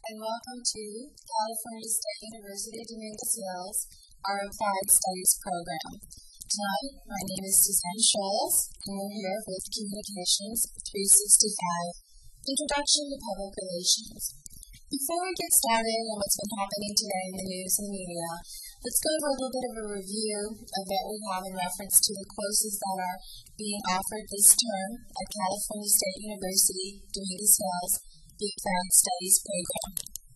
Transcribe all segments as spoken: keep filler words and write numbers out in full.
and welcome to California State University Dominguez Hills, our Applied Studies program. Tonight, my name is Suzanne Scholes, and we're here with Communications three sixty-five, Introduction to Public Relations. Before we get started on what's been happening today in the news and media, let's go over a little bit of a review of what we have in reference to the courses that are being offered this term at California State University Dominguez Hills, the Applied Studies program.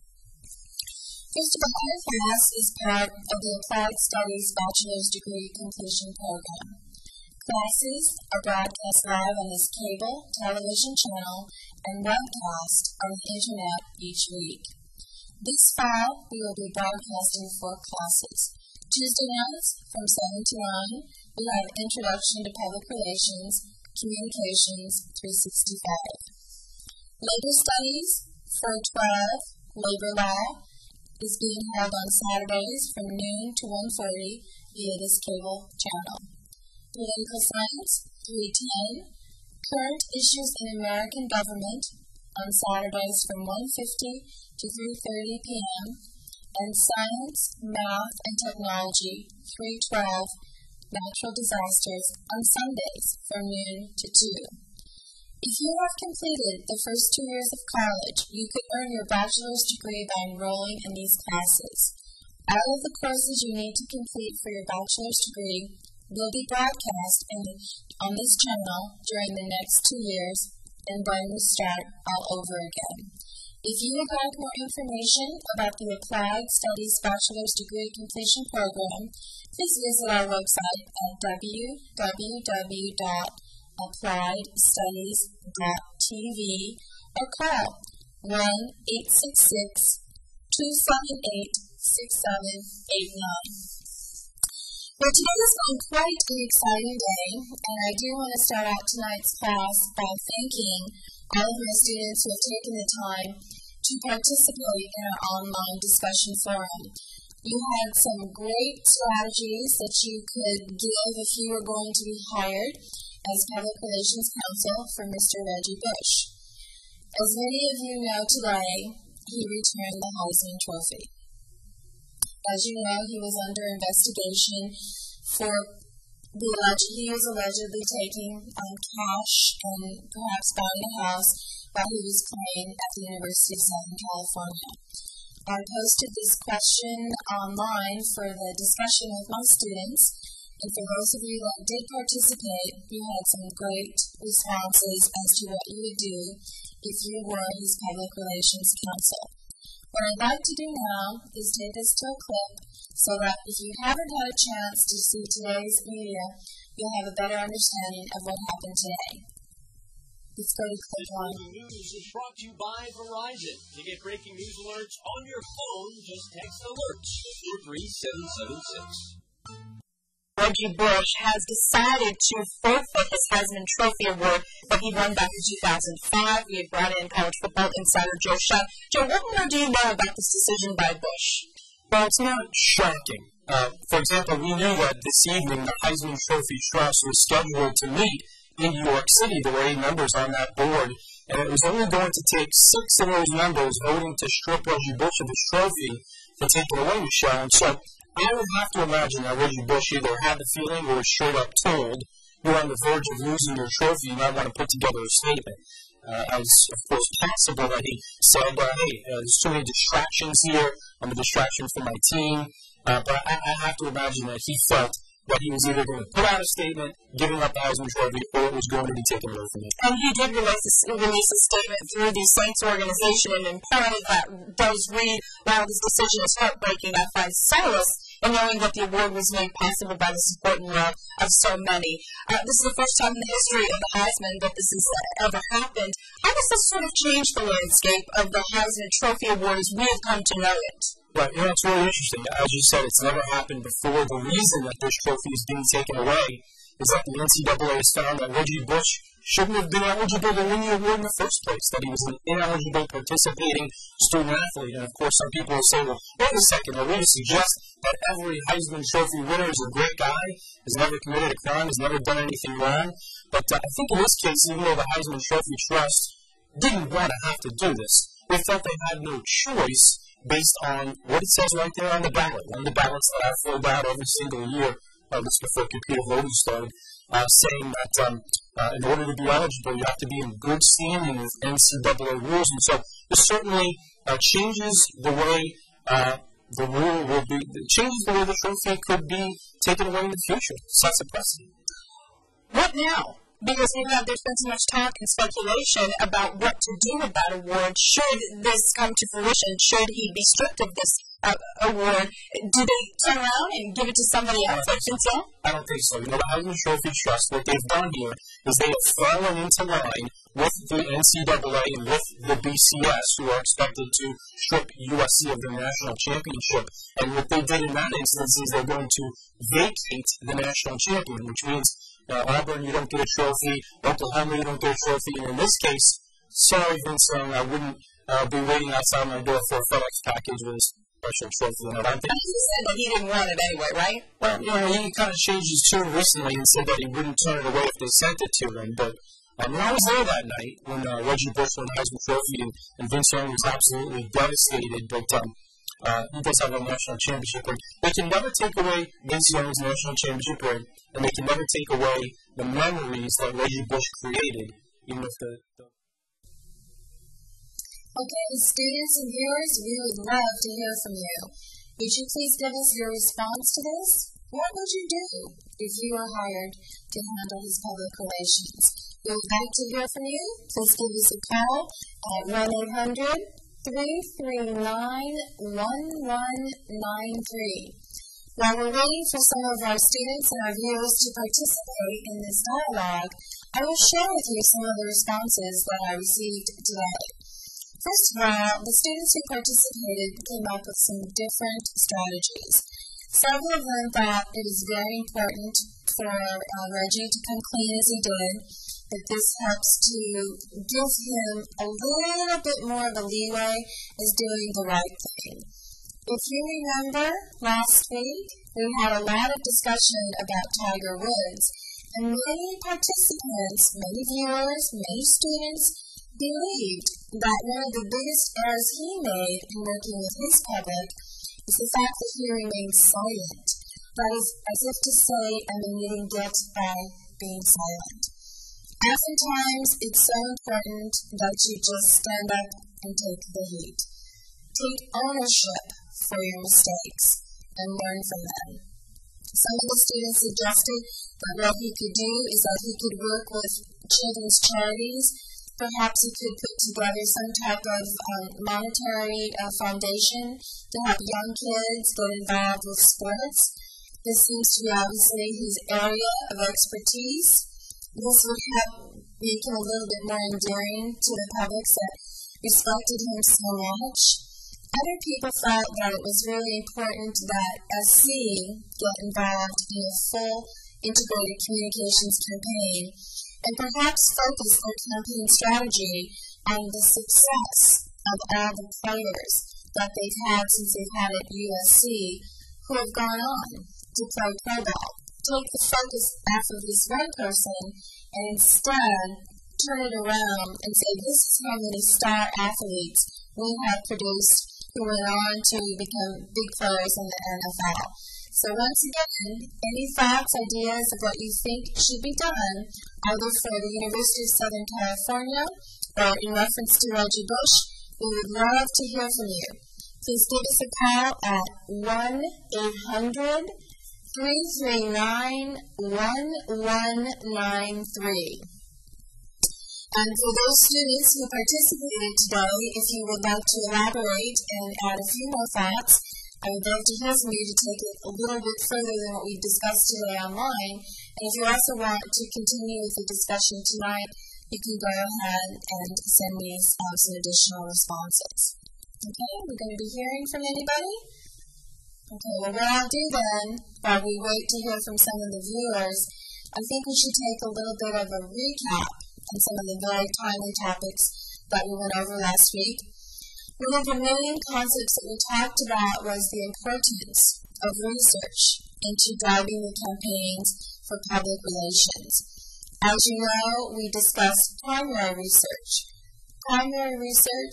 First of all, our class is part of the Applied Studies Bachelor's Degree Completion Program. Classes are broadcast live on this cable, television channel, and webcast on the internet each week. This fall, we will be broadcasting four classes. Tuesday nights from seven to nine, we have Introduction to Public Relations, Communications three sixty-five. Labor Studies, four twelve, Labor Law, is being held on Saturdays from noon to one forty via this cable channel. Political Science, three ten, Current Issues in American Government, on Saturdays from one fifty to three thirty p.m., and Science, Math, and Technology, three twelve, Natural Disasters, on Sundays from noon to two. If you have completed the first two years of college, you could earn your bachelor's degree by enrolling in these classes. All of the courses you need to complete for your bachelor's degree will be broadcast in the, on this channel during the next two years, and then we start all over again. If you would like more information about the Applied Studies Bachelor's Degree Completion Program, please visit our website at w w w dot applied studies dot t v or call one eight six six, two seven eight, six seven eight nine. Well, today has been quite an exciting day, and I do want to start out tonight's class by thanking all of my students who have taken the time to participate in our online discussion forum. You had some great strategies that you could give if you were going to be hired as Public Relations Counsel for Mister Reggie Bush. As many of you know today, he returned the Heisman Trophy. As you know, he was under investigation for the alleged, he was allegedly taking um, cash and perhaps buying a house while he was playing at the University of Southern California. I posted this question online for the discussion with my students, and for those of you that did participate, you had some great responses as to what you would do if you were his public relations counsel. What I'd like to do now is take this to a clip so that if you haven't had a chance to see today's media, you'll have a better understanding of what happened today. Let's go to clip one. News is brought to you by Verizon. To get breaking news alerts on your phone, just text alerts four three seven seven six. Reggie Bush has decided to forfeit his Heisman Trophy Award that he won back in two thousand five. We had brought in college football insider Joe Shutt. Joe, what more do you know about this decision by Bush? Well, it's not shocking. Uh, for example, we knew that this evening the Heisman Trophy Trust was scheduled to meet in New York City. There were eight members on that board, and it was only going to take six of those members voting to strip Reggie Bush of his trophy to take it away, Michelle. And so I would have to imagine that Reggie Bush either had the feeling or was straight up told, you're on the verge of losing your trophy, you might want to put together a statement. Uh, as, of course, possible that he said, uh, hey, uh, there's too many distractions here, I'm a distraction for my team. Uh, but I, I have to imagine that he felt that he was either going to put out a statement, giving up the Heisman Trophy, or it was going to be taken away from him. And he did release a, release a statement through the Saints organization, and in part of that does read, while this decision is heartbreaking, I find solace in knowing that the award was made possible by the support and love of so many. Uh, this is the first time in the history of the Heisman that this has ever happened. How does this sort of change the landscape of the Heisman Trophy Award as we have come to know it? Right, you know, it's really interesting. As you said, it's never happened before. The reason that this trophy is being taken away is that the N C double A has found that Reggie Bush shouldn't have been eligible to win the award in the first place, that he was an ineligible participating student athlete. And of course, some people will say, well, wait a second, are we to suggest that every Heisman Trophy winner is a great guy, has never committed a crime, has never done anything wrong? But uh, I think in this case, even though the Heisman Trophy Trust didn't want to have to do this, they felt they had no choice based on what it says right there on the ballot. One of the ballots that I filled out every single year, uh, this before computer voting started, uh, saying that um, uh, in order to be eligible, you have to be in good standing with N C double A rules. And so this certainly uh, changes the way uh, the rule will be, changes the way the trophy could be taken away in the future. Sets a precedent. What now? Because you have, there's been so much talk and speculation about what to do with that award. Should this come to fruition, should he be stripped of this uh, award, do they turn around and give it to somebody else? I think so. I don't think so. You know, the Heisman Trophy Trust, what they've done here is they have fallen into line with the N C double A and with the B C S, who are expected to strip U S C of their national championship. And what they did in that instance is they're going to vacate the national champion, which means Uh, Auburn, you don't get a trophy. Oklahoma, you don't get a trophy. And in this case, sorry, Vince Young, I wouldn't uh, be waiting outside my door for a FedEx package with a special trophy in it. I think he said that he didn't want it anyway, right? Well, you know, he kind of changed his tune recently and said that he wouldn't turn it away if they sent it to him. But um, I was there that night when uh, Reggie Bush won the Heisman Trophy, and, and Vince Young was absolutely devastated. But um, Uh, he does have a national championship ring. They can never take away Vince Young's national championship ring, and they can never take away the memories that Reggie Bush created, even if the, the Okay, students and viewers, we would love to hear from you. Would you please give us your response to this? What would you do if you were hired to handle his public relations? We would like to hear from you. Please give us a call at one eight hundred, three three nine, one one nine three. While we're waiting for some of our students and our viewers to participate in this dialogue, I will share with you some of the responses that I received today. First of all, the students who participated came up with some different strategies. Several of them thought it was very important for uh, Reggie to come clean as he did, that this helps to give him a little bit more of a leeway as doing the right thing. If you remember, last week we had a lot of discussion about Tiger Woods, and many participants, many viewers, many students believed that one of the biggest errors he made in working with his public is the fact that he remained silent. That is as if to say, I'm admitting guilt by being silent. Oftentimes, it's so important that you just stand up and take the heat. Take ownership for your mistakes and learn from them. Some of the students suggested that what he could do is that he could work with children's charities. Perhaps he could put together some type of um, monetary uh, foundation to help young kids get involved with sports. This seems to be obviously his area of expertise. This would help make him a little bit more endearing to the public that respected him so much. Other people felt that it was really important that S C get involved in a full integrated communications campaign and perhaps focus their campaign strategy on the success of all the players that they've had since they've had at U S C who have gone on to play pro ball. Take the focus off of this one person and instead turn it around and say, this is how many star athletes we have produced who went on to become big players in the N F L. So once again, any thoughts, ideas of what you think should be done, either for the University of Southern California or in reference to Reggie Bush, we would love to hear from you. Please give us a call at one eight hundred, three three nine, one one nine three. And for those students who participated today, if you would like to elaborate and add a few more thoughts, I would love to hear from you to take it a little bit further than what we've discussed today online. And if you also want to continue with the discussion tonight, you can go ahead and send me um, some additional responses. Okay, we're going to be hearing from anybody? Okay, well, what I'll do then, while we wait to hear from some of the viewers, I think we should take a little bit of a recap on some of the very timely topics that we went over last week. One of the main concepts that we talked about was the importance of research into driving the campaigns for public relations. As you know, we discussed primary research. Primary research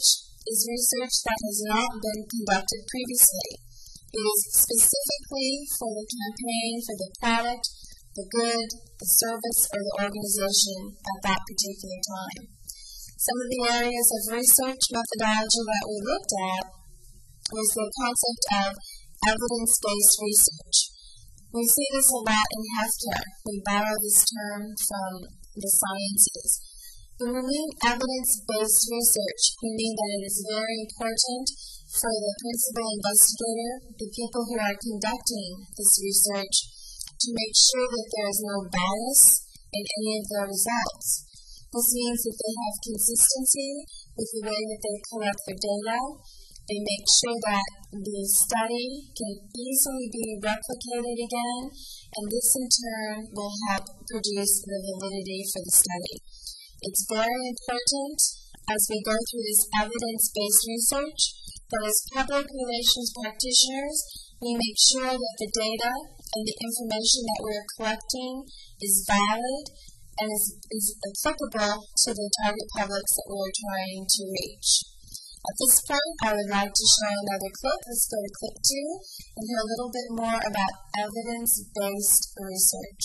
is research that has not been conducted previously. It is specifically for the campaign, for the product, the good, the service, or the organization at that particular time. Some of the areas of research methodology that we looked at was the concept of evidence-based research. We see this a lot in healthcare. We borrow this term from the sciences. When we mean evidence-based research, we mean that it is very important for the principal investigator, the people who are conducting this research, to make sure that there is no bias in any of their results. This means that they have consistency with the way that they collect their data. They make sure that the study can easily be replicated again, and this in turn will help produce the validity for the study. It's very important as we go through this evidence-based research that as public relations practitioners, we make sure that the data and the information that we're collecting is valid and is, is applicable to the target publics that we're trying to reach. At this point, I would like to show another clip. Let's go to clip two and hear a little bit more about evidence-based research.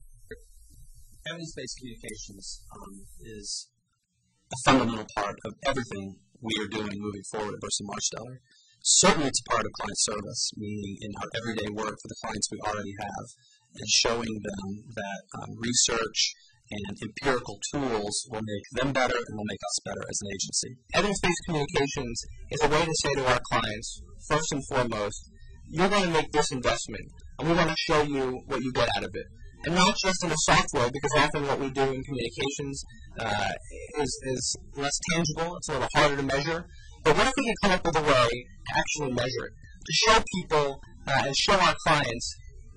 Evidence-based communications um, is a fundamental part of everything we are doing moving forward at Burson Marsteller. Certainly it's a part of client service, meaning in our everyday work for the clients we already have, and showing them that um, research and empirical tools will make them better and will make us better as an agency. Evidence-based communications is a way to say to our clients, first and foremost, you're going to make this investment, and we want to show you what you get out of it. And not just in the software, because often what we do in communications uh, is, is less tangible, it's a little harder to measure. But what if we can come up with a way to actually measure it, to show people uh, and show our clients,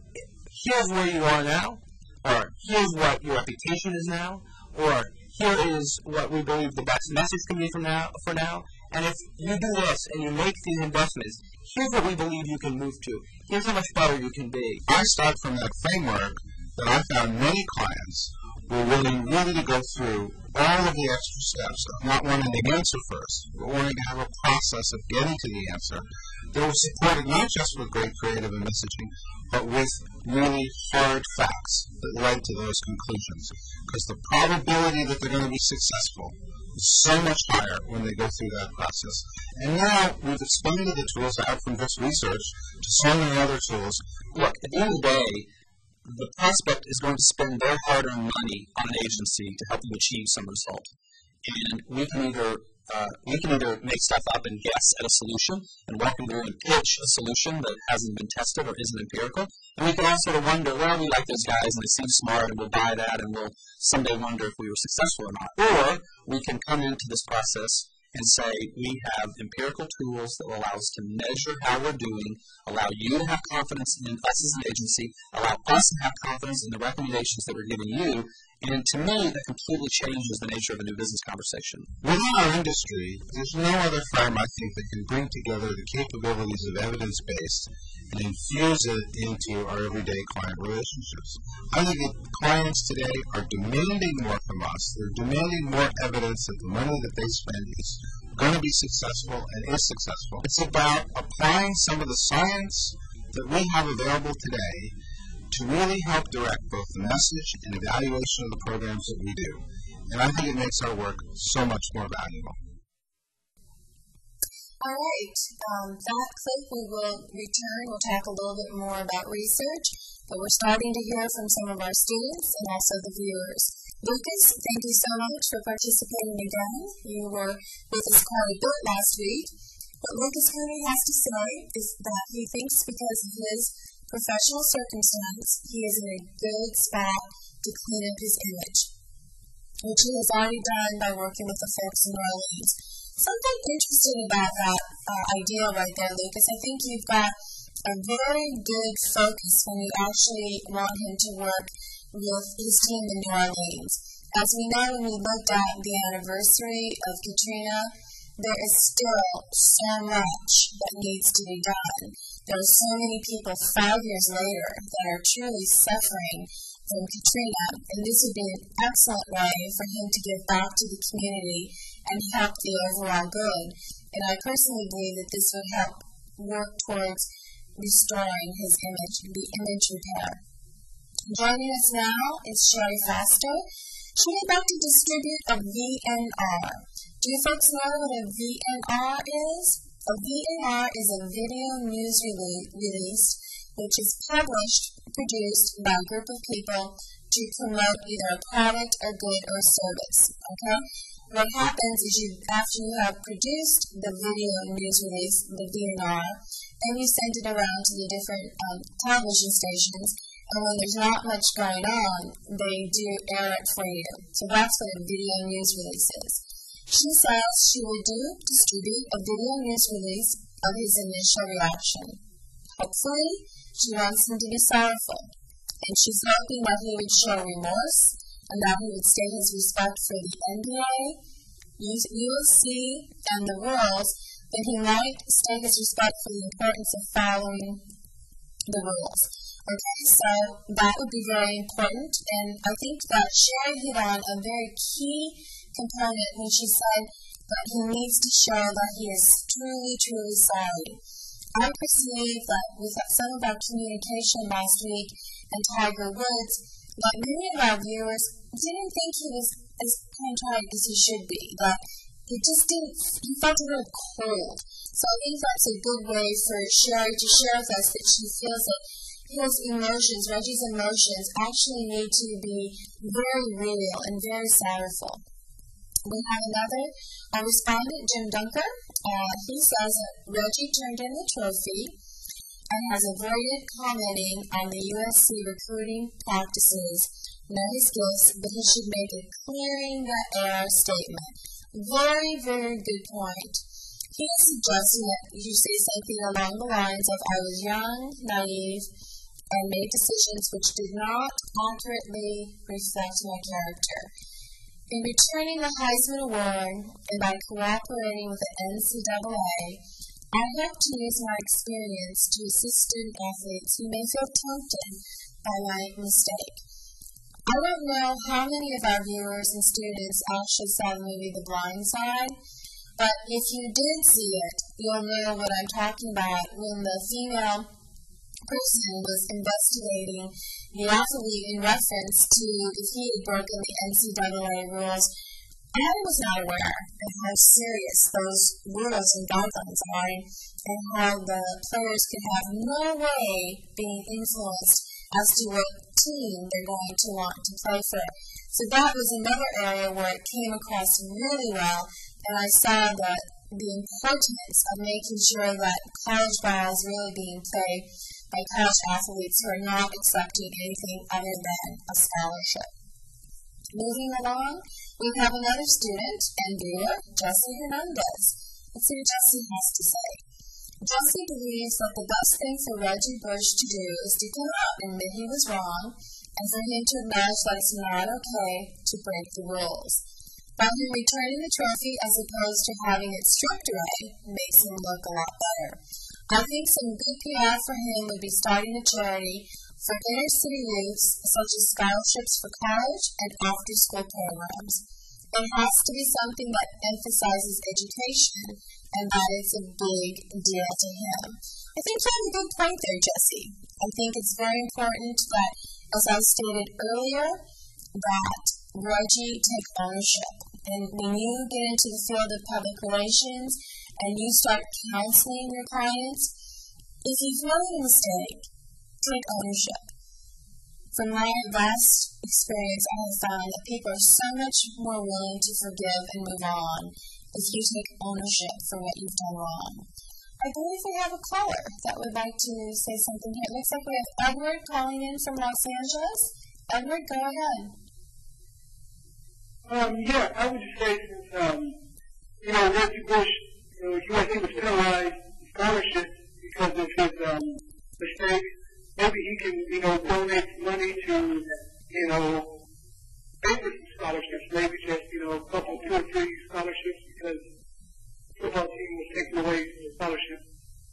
here's where you are now, or here's what your reputation is now, or here is what we believe the best message can be from now, for now, and if you do this and you make these investments, here's what we believe you can move to. Here's how much better you can be. I start from that framework that I found many clients were willing really to go through all of the extra steps of not wanting the answer first, but wanting to have a process of getting to the answer that was supported not just with great creative and messaging, but with really hard facts that led to those conclusions. Because the probability that they're going to be successful is so much higher when they go through that process. And now we've expanded the tools out from this research to so many other tools. Look, at the end of the day, the prospect is going to spend their hard-earned money on an agency to help them achieve some result. And we can either uh, we can either make stuff up and guess at a solution and walk them through and pitch a solution that hasn't been tested or isn't empirical. And we can also sort of wonder, well, we like those guys and they seem smart and we'll buy that and we'll someday wonder if we were successful or not. Or we can come into this process and say we have empirical tools that will allow us to measure how we're doing, allow you to have confidence in us as an agency, allow us to have confidence in the recommendations that we're giving you, and to me, that completely changes the nature of a new business conversation. Within our industry, there's no other firm, I think, that can bring together the capabilities of evidence-based and infuse it into our everyday client relationships. I think that clients today are demanding more from us. They're demanding more evidence that the money that they spend is going to be successful and is successful. It's about applying some of the science that we have available today to really help direct both the message and evaluation of the programs that we do. And I think it makes our work so much more valuable. All right, um, that clip we will return. We'll talk a little bit more about research, but we're starting to hear from some of our students and also the viewers. Lucas, thank you so much for participating again. You were with us quite a bit last week. What Lucas Cooney has to say is that he thinks because of his professional circumstance, he is in a good spot to clean up his image, which he has already done by working with the folks in New Orleans. Something interesting about that uh, idea right there, Lucas. I think you've got a very good focus when you actually want him to work with his team in New Orleans. As we know, when we looked at the anniversary of Katrina, there is still so much that needs to be done. There are so many people five years later that are truly suffering from Katrina, and this would be an excellent way for him to give back to the community and help the overall good. and I personally believe that this would help work towards restoring his image, the image repair. Joining us now is Sherry Fasto. She would like to distribute a V N R. Do you folks know what a V N R is? A V N R is a video news rele- release which is published, produced by a group of people to promote either a product, a good, or a service. Okay? What happens is you, after you have produced the video news release, the V N R, then you send it around to the different um, television stations, and when there's not much going on, they do air it for you. So that's what a video news release is. She says she will do, distribute a video news release of his initial reaction. Hopefully, she wants him to be sorrowful, and she's hoping that he would show remorse, and that he would state his respect for the N B A, U F C, and the rules, but he might state his respect for the importance of following the rules. Okay, so that would be very important, and I think that Sherry hit on a very key component when she said that he needs to show that he is truly, truly sorry. I perceive that with some of our communication last week and Tiger Woods, that many of our viewers didn't think he was as contrite as he should be, that he just didn't, he felt a little cold. So I think that's a good way for Sherry to share with us that she feels that his emotions, Reggie's emotions, actually need to be very real and very sorrowful. We have another a respondent, Jim Dunker. Uh, he says that Reggie turned in the trophy and has avoided commenting on the U S C recruiting practices, know his gifts, but he should make a clearing the air statement. Very, very good point. He is suggesting that you say something along the lines of, I was young, naive, and made decisions which did not accurately reflect my character. In returning the Heisman Award and by cooperating with the N C double A, I hope to use my experience to assist student athletes who may feel tempted by my mistake. I don't know how many of our viewers and students actually saw the movie The Blind Side, but if you did see it, you'll know what I'm talking about when the female person was investigating the athlete in reference to if he had broken the N C double A rules. I was not aware of how serious those rules and guidelines are, and how the players could have no way being influenced as to what team they're going to want to play for. So that was another area where it came across really well, and I saw that the importance of making sure that college ball is really being played by college athletes who are not accepting anything other than a scholarship. Moving along, we have another student and viewer, Jesse Hernandez. Let's see what Jesse has to say. Jesse believes that the best thing for Reggie Bush to do is to come out and admit he was wrong, and for him to acknowledge that it's not okay to break the rules. By him returning the trophy as opposed to having it stripped away makes him look a lot better. I think some good P R for him would be starting a charity for inner city youths, such as scholarships for college and after-school programs. It has to be something that emphasizes education, and that is a big deal to him. I think you have a good point there, Jesse. I think it's very important that, as I stated earlier, that Reggie take ownership. And when you get into the field of public relations and you start counseling your clients, if you've made a mistake, take ownership. From my vast experience, I have found that people are so much more willing to forgive and move on if you take ownership for what you've done wrong. I believe we have a caller that would like to say something here. It looks like we have Edward calling in from Los Angeles. Edward, go ahead. Um, yeah, I would just say since, um, you know, Reggie Bush, you know, U S C was penalized scholarship because of his um, mistake. Maybe he can, you know, donate money to, you know, pay for some scholarships. Maybe just, you know, a couple, two or three scholarships because the football team was taking away the scholarship.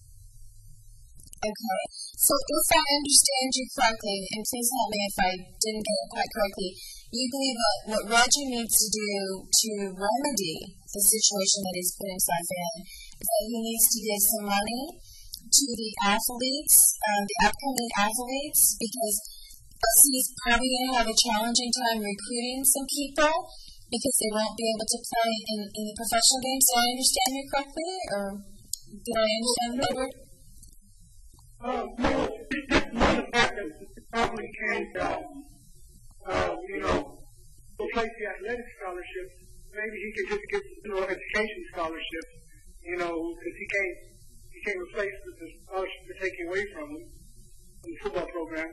Okay. So if I understand you correctly, and please help me if I didn't get it quite correctly, you believe that what Reggie needs to do to remedy the situation that he's put himself in that he needs to give some money to the athletes, um, the upcoming athletes, because he's probably going to have a challenging time recruiting some people because they won't be able to play in, in the professional games. Did I understand you correctly, or did I understand that word? Uh, no, it's just one of the fact that the probably can't, um, uh, you know, replace the athletic scholarships. Maybe he could just get, you know, education scholarships, you know, because he can't, he can't replace the, the scholarships they're taking away from him from the football program.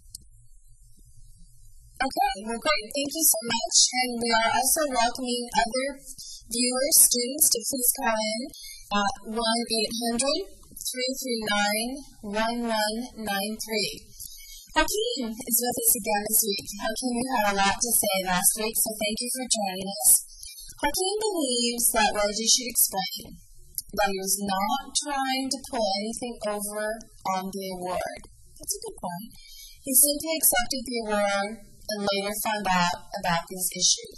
Okay, well, great. Thank you so much. And we are also welcoming other viewers, students, to please call in at one eight hundred, three three nine, one one nine three. Hakeem is with us again this week. Hakeem, you had a lot to say last week, so thank you for joining us. Hakeem believes that Reggie should explain that he was not trying to pull anything over on the award. That's a good point. He simply accepted the award and later found out about these issues.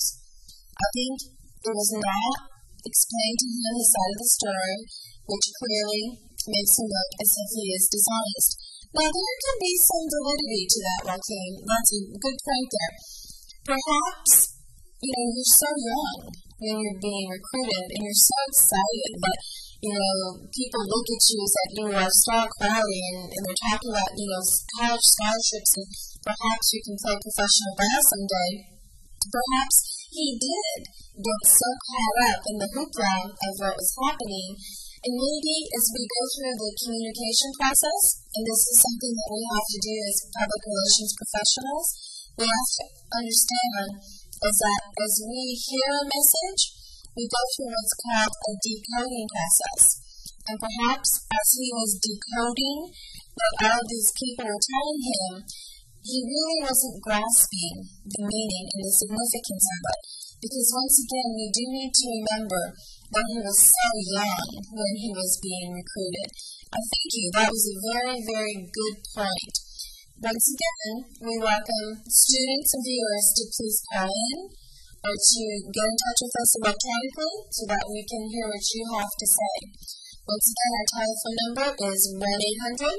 I think it was not explained to him the side of the story, which clearly makes him look as if he is dishonest. Now, there can be some validity to that, Joaquin. That's a good point there. Perhaps, you know, you're so young when you're being recruited, and you're so excited that, you know, people look at you as that you are star quality, and, and they're talking about, you know, college scholarships, and perhaps you can play professional ball someday. Perhaps he did get so caught up in the hoopla of what was happening. And maybe as we go through the communication process, and this is something that we have to do as public relations professionals, we have to understand is that as we hear a message, we go through what's called a decoding process. And perhaps as he was decoding what all of these people were telling him, he really wasn't grasping the meaning and the significance of it. Because once again, we do need to remember that he was so young when he was being recruited. I thank you. That was a very, very good point. Once again, we welcome students and viewers to please call in or to get in touch with us electronically so that we can hear what you have to say. Once again, our telephone number is one eight hundred,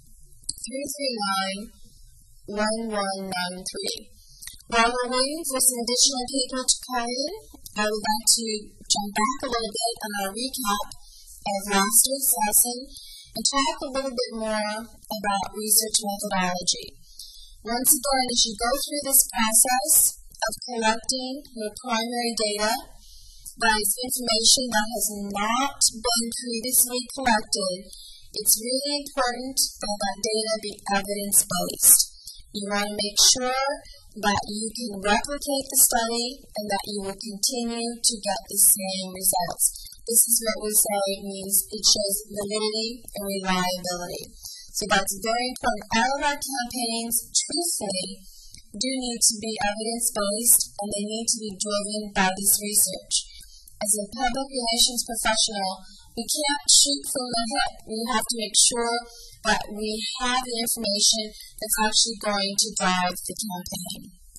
three three nine, one one nine three. While we're waiting for some additional people to call in, I would like to jump back a little bit on our recap of last week's lesson and talk a little bit more about research methodology. Once again, as you go through this process of collecting your primary data, that is information that has not been previously collected, it's really important that that data be evidence-based. You want to make sure that you can replicate the study and that you will continue to get the same results. This is what we say means it shows validity and reliability. So that's very important. All of our campaigns, truthfully, do need to be evidence-based and they need to be driven by this research. As a public relations professional, we can't shoot from the hip. We have to make sure that we have the information that's actually going to drive the campaign.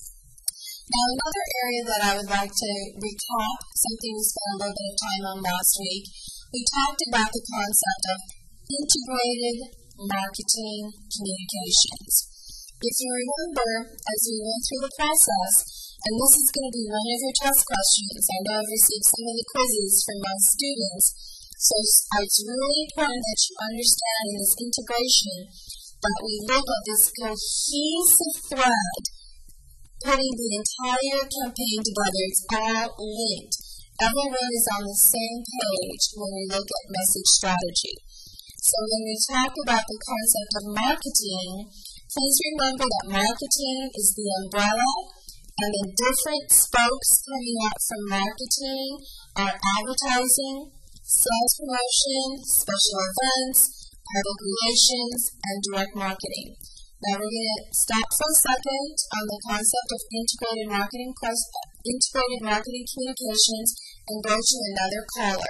Now, another area that I would like to recap, something we spent a little bit of time on last week, we talked about the concept of integrated marketing communications. If you remember, as we went through the process, and this is going to be one of your test questions, I know I've received some of the quizzes from my students, so it's really important that you understand in this integration that we look at this cohesive thread, putting the entire campaign together. It's all linked. Everyone is on the same page when we look at message strategy. So when we talk about the concept of marketing, please remember that marketing is the umbrella, and the different spokes coming out from marketing are advertising, sales promotion, special events, public relations, and direct marketing. Now we're going to stop for a second on the concept of integrated marketing, integrated marketing communications and go to another caller.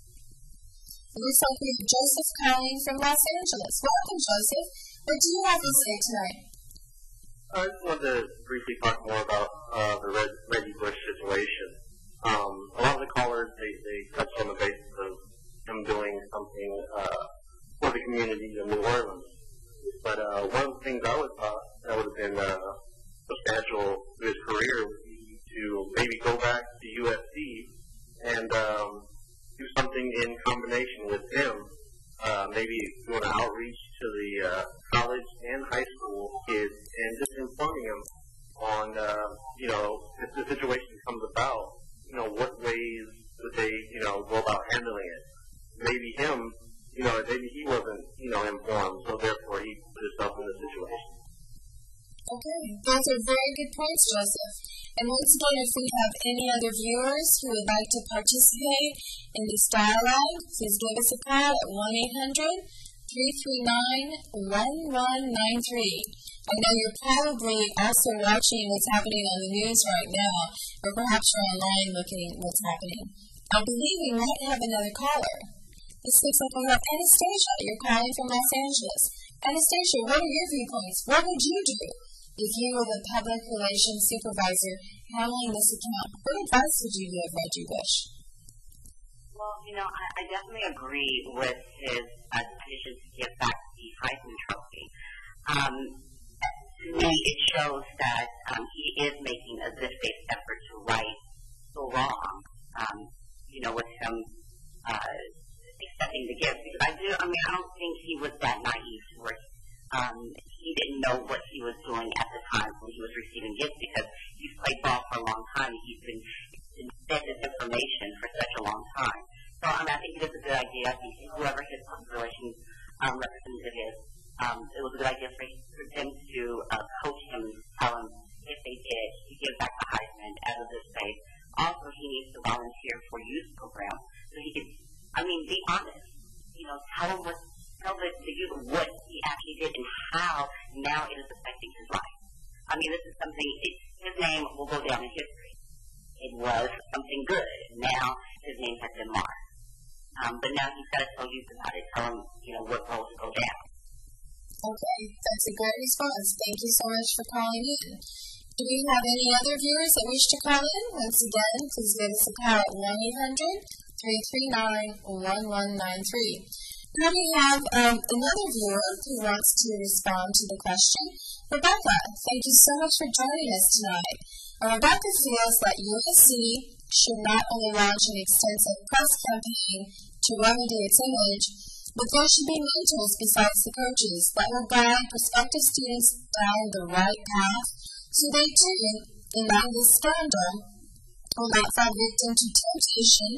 It looks like we have Joseph calling from Los Angeles. Welcome, Joseph. What do you have to say tonight? I just wanted to briefly talk more about uh, the Red, Reggie Bush situation. Um, a lot of the callers, they, they touched on the basis of him doing the situation comes about, you know, what ways would they, you know, go about handling it? Maybe him, you know, maybe he wasn't, you know, informed, so therefore he put himself in this situation. Okay, those are very good points, Joseph. And once again, if we have any other viewers who would like to participate in this dialogue, please give us a call at one eight hundred, three three nine, one one nine three. I know you're probably also watching what's happening on the news right now, or perhaps you're online looking at what's happening. I believe we might have another caller. This looks like we have Anastasia. You're calling from Los Angeles. Anastasia, what are your viewpoints? What would you do if you were the public relations supervisor handling this account? What advice would you give Reggie Bush? Well, you know, I, I definitely agree with his uh, petition to give back the Heisman Trophy. Um, to me, it shows that um, he is making a good faith effort to right the wrong, um, you know, with him uh, accepting the gift. Because I do, I mean, I don't think he was that naive to where um, he didn't know what he was doing at the time when he was receiving gifts, because he's played ball for a long time. He's been fed this information for such a long time. So, I mean, I think it is a good idea. I think whoever his public relations um, representative is, um, it was a good idea for, for them to uh, coach him, tell him if they did, to give back the Heisman as a good faith. Also, he needs to volunteer for youth programs so he can, I mean, be honest. You know, tell him what, tell the, the youth what he actually did and how now it is affecting his life. I mean, this is something, it, his name will go down in history. It was something good. Now his name has been marked. Um, but now he's got to tell youth about it, tell them, you know, what roles go down. Okay, that's a great response. Thank you so much for calling in. Do we have any other viewers that wish to call in? Once again, please give us a call at one eight hundred, three three nine, one one nine three. Now we have um, another viewer who wants to respond to the question. Rebecca, thank you so much for joining us tonight. Uh, Rebecca feels that U S C should not only launch an extensive press campaign to remedy its image, but there should be mentors besides the coaches that will guide prospective students down the right path, so they too, in light of this scandal, will not fall victim to temptation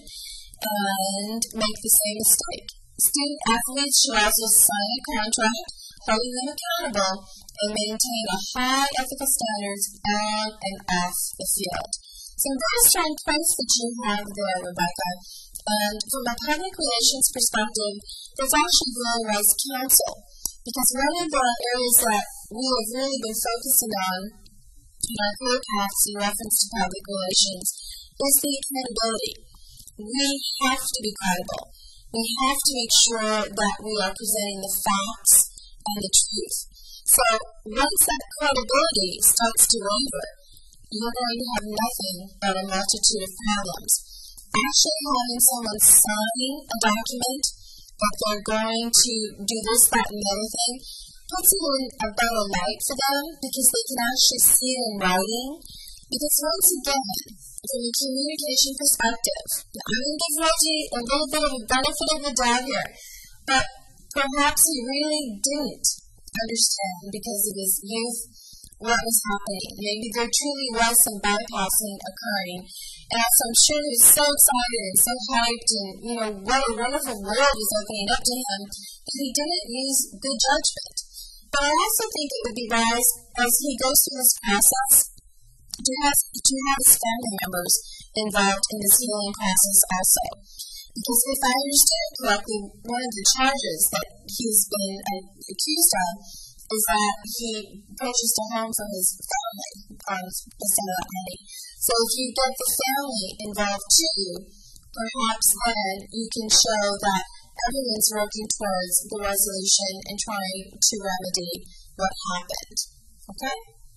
and make the same mistake. Student athletes should also sign a contract holding them accountable and maintain a high ethical standards on and off the field. Some very strong points that you have there, Rebecca. And from a public relations perspective, there's actually very wise counsel, because one of the areas that we have really been focusing on in our career paths in reference to public relations is the accountability. We have to be credible. We have to make sure that we are presenting the facts and the truth. So once that credibility starts to waver, you're going to have nothing but a multitude of problems. Actually having someone sign a document that they're going to do this, that, and the other thing puts it in a better light for them, because they can actually see it in writing. Because once again, from a communication perspective, I'm going to give Reggie a little bit of a benefit of the doubt here, but perhaps he really didn't understand, because of his youth, what was happening. Maybe there truly was some bypassing occurring. And so I'm sure he was so excited and so hyped, and, you know, what a wonderful world was opening up to him, that he didn't use good judgment. But I also think it would be wise, as he goes through this process, to have, to have his family members involved in this healing process also. Because if I understand correctly, one of the charges that he's been uh, accused of is that he purchased a home for his family on some of that money. So if you get the family involved too, perhaps then you can show that everyone's working towards the resolution and trying to remedy what happened. Okay?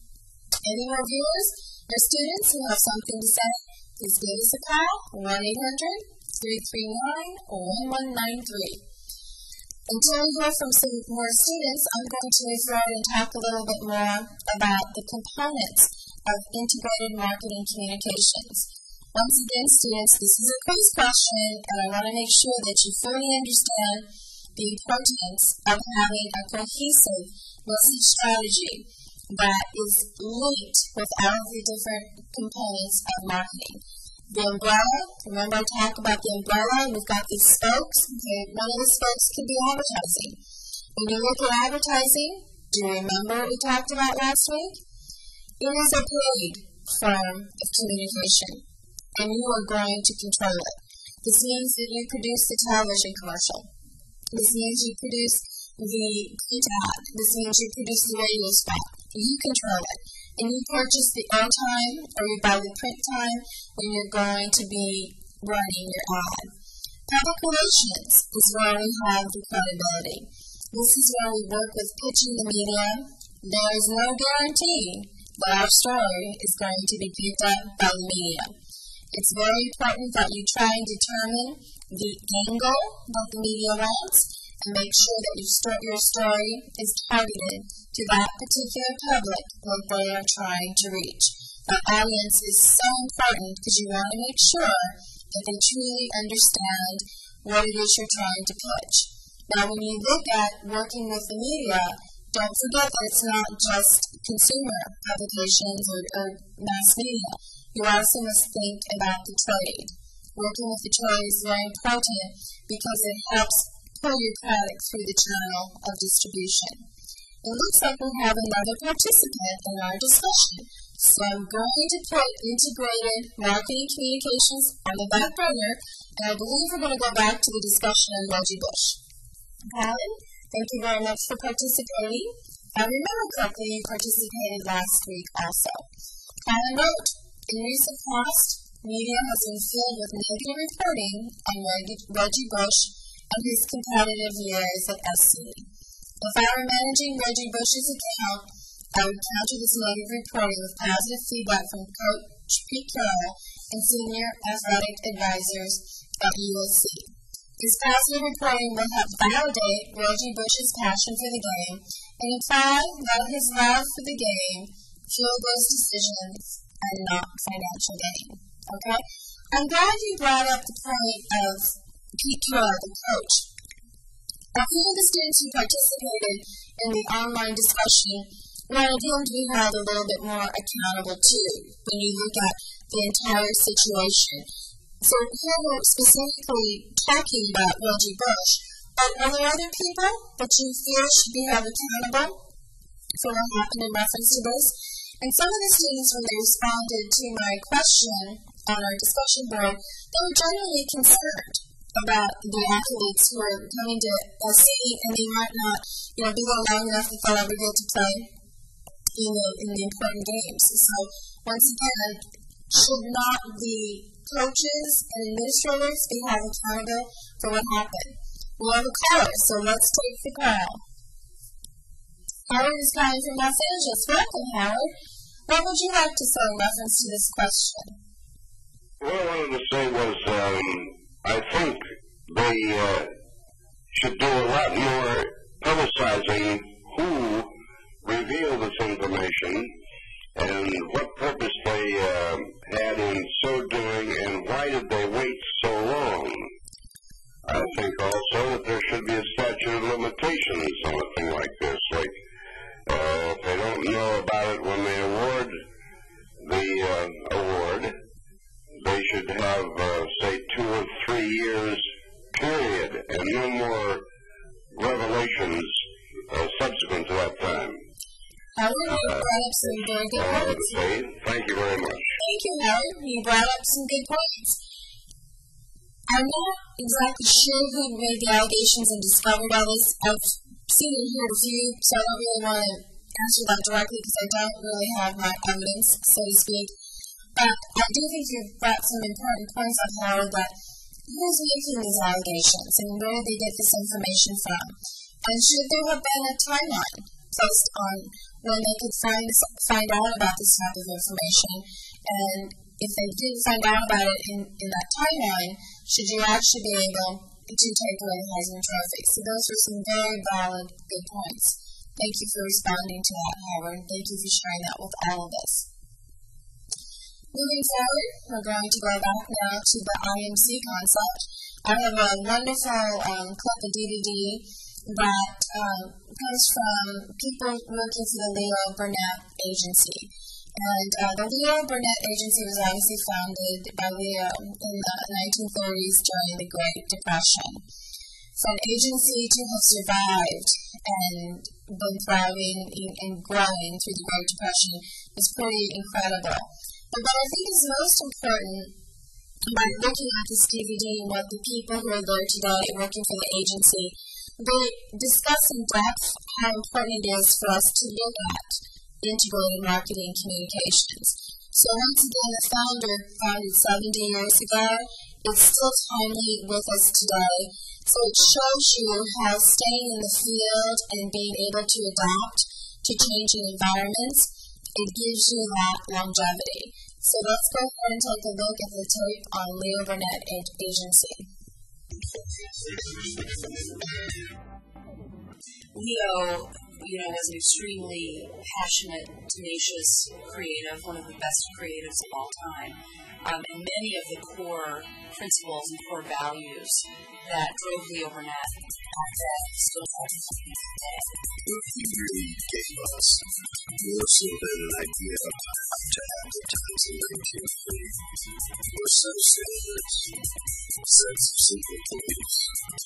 Any more viewers or students who have something to say, please give us a call, one eight hundred, three three nine, one one nine three. Until we hear from some more students, I'm going to move forward and talk a little bit more about the components of integrated marketing communications. Once again, students, this is a quiz question, and I want to make sure that you fully understand the importance of having a cohesive message strategy. that is linked with all of the different components of marketing. The umbrella, remember I talked about the umbrella, and we've got these spokes. Okay, one of the spokes could be advertising. When you look at advertising, do you remember what we talked about last week? It is a paid form of communication, and you are going to control it. This means that you produce the television commercial. This means you produce the print ad. This means you produce the radio spot. You control it. And you purchase the airtime or you buy the print time when you're going to be running your ad. Public relations is where we have the credibility. This is where we work with pitching the media. There is no guarantee that our story is going to be picked up by the media. It's very important that you try and determine the angle that the media wants and make sure that your, sto- your story is targeted to that particular public that they are trying to reach. The audience is so important because you want to make sure that they truly understand what it is you're trying to pitch. Now, when you look at working with the media, don't forget that it's not just consumer publications or, or mass media. You also must think about the trade. Working with the trade is very important because it helps pull your product through the channel of distribution. It looks like we have another participant in our discussion. So I'm going to put integrated marketing communications on the back burner, and I believe we're going to go back to the discussion on Reggie Bush. Alan, thank you very much for participating. I remember correctly you participated last week also. Alan wrote, in recent past, media has been filled with negative reporting on Reggie Bush and his competitive years at S C. If I were managing Reggie Bush's account, I would counter this negative reporting with positive feedback from Coach Pete Carroll and senior athletic advisors at U S C. This positive reporting will help validate Reggie Bush's passion for the game and imply that his love for the game fueled those decisions and not financial gain. Okay? I'm glad you brought up the point of Pete Carroll, the coach. Now, even the students who participated in the online discussion wanted him to be held a little bit more accountable too when you look at the entire situation. So here we're specifically talking about Reggie Bush, but are there other people that you feel should be held accountable for what happened in reference to this? And some of the students, when they responded to my question on our discussion board, they were generally concerned about the athletes who are coming to S C and they might not, you know, be there long enough that they'll ever get to play in the, in the important games. So once again, should not the coaches and administrators be held accountable for what happened? We have a caller, so let's take the call. Howard is calling from Los Angeles. Welcome, Howard. What would you like to say in reference to this question? What I wanted to say was, um, I think they uh, should do a lot more publicizing who revealed this information and what purpose they uh, had in so doing and why did they wait so long. I think also that there should be a statute of limitations on a thing like this. Like, uh, if they don't know about it when they award the uh, award, they should have, uh, say, two or three years period and no more revelations uh, subsequent to that time. Howard, you brought up some very good points. Thank you very much. Thank you, Howard. You brought up some good points. I'm not exactly sure who made the allegations and discovered all this. I've seen and heard a few, so I don't really want to answer that directly because I don't really have my evidence, so to speak. But I do think you've brought some important points up, Howard, that who's making these allegations and where did they get this information from? And should there have been a timeline placed on when they could find find out about this type of information? And if they didn't find out about it in, in that timeline, should you actually be able to take away the Heisman Trophy? So those are some very valid, good points. Thank you for responding to that, Howard. Thank you for sharing that with all of us. Moving forward, we're going to go back now to the I M C concept. I have a wonderful um, clip, a D V D, that um, comes from people working for the Leo Burnett Agency. And uh, the Leo Burnett Agency was obviously founded by Leo in the nineteen thirties during the Great Depression. For an agency to have survived and been thriving and growing through the Great Depression is pretty incredible. But what I think is most important by looking at this D V D and what the people who are there today working for the agency, they discuss in depth how important it is for us to look at integrated marketing communications. So once again, the founder, founded seventy years ago, is still timely with us today. So it shows you how staying in the field and being able to adapt to changing environments, it gives you that longevity. So let's go ahead and take a look at the tape on Leo Burnett Agency. Leo, you know, was an extremely passionate, tenacious creative, one of the best creatives of all time. Um, and many of the core principles and core values that drove Leo Burnett back then still have today. What he really gave us more so than an idea of how to advertise in nineteen forty were set of standards, sets of simple beliefs.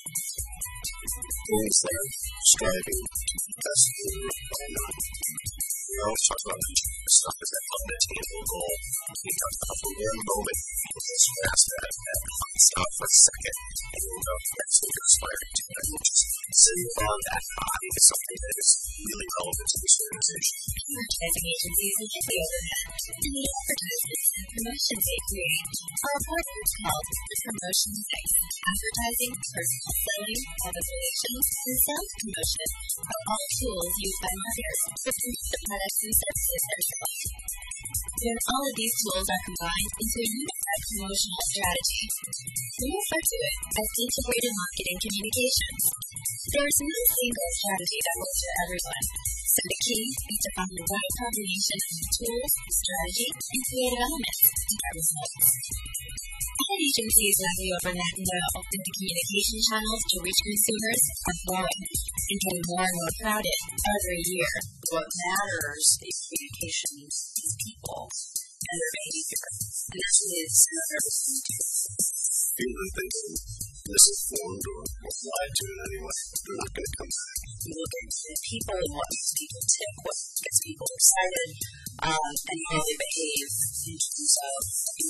Things like striving to be the best leader by none. We always talk about achieving stuff as that unattainable goal. We talk about for one moment, we'll just grasp that and stop for a second, and we'll go, yes, we're aspiring to that. We'll just sitting on that high is something that is really relevant to this organization. Advertising agencies and Leo Burnett and the advertisements and promotions they create are a partners called the Promotion Six. Advertising, personal selling, public relations, and sales promotion are all tools used by marketers to promote the products and services they're selling. When all of these tools are combined into a unified promotional strategy, we refer to it as integrated marketing communications. There is no single strategy that works for everyone, so the key is to find the right combination of tools, strategy, and creative elements to get results. Ad agencies like Leo Burnett know that the communication channels to reach consumers are growing and getting more and more crowded every year. What matters in communications is people and their behavior, and this is everything to do. People are thinking this is formed or applied to in any way. They're not going to come back. You look at people and what makes people tick, what gets people excited, um, and how they behave in terms of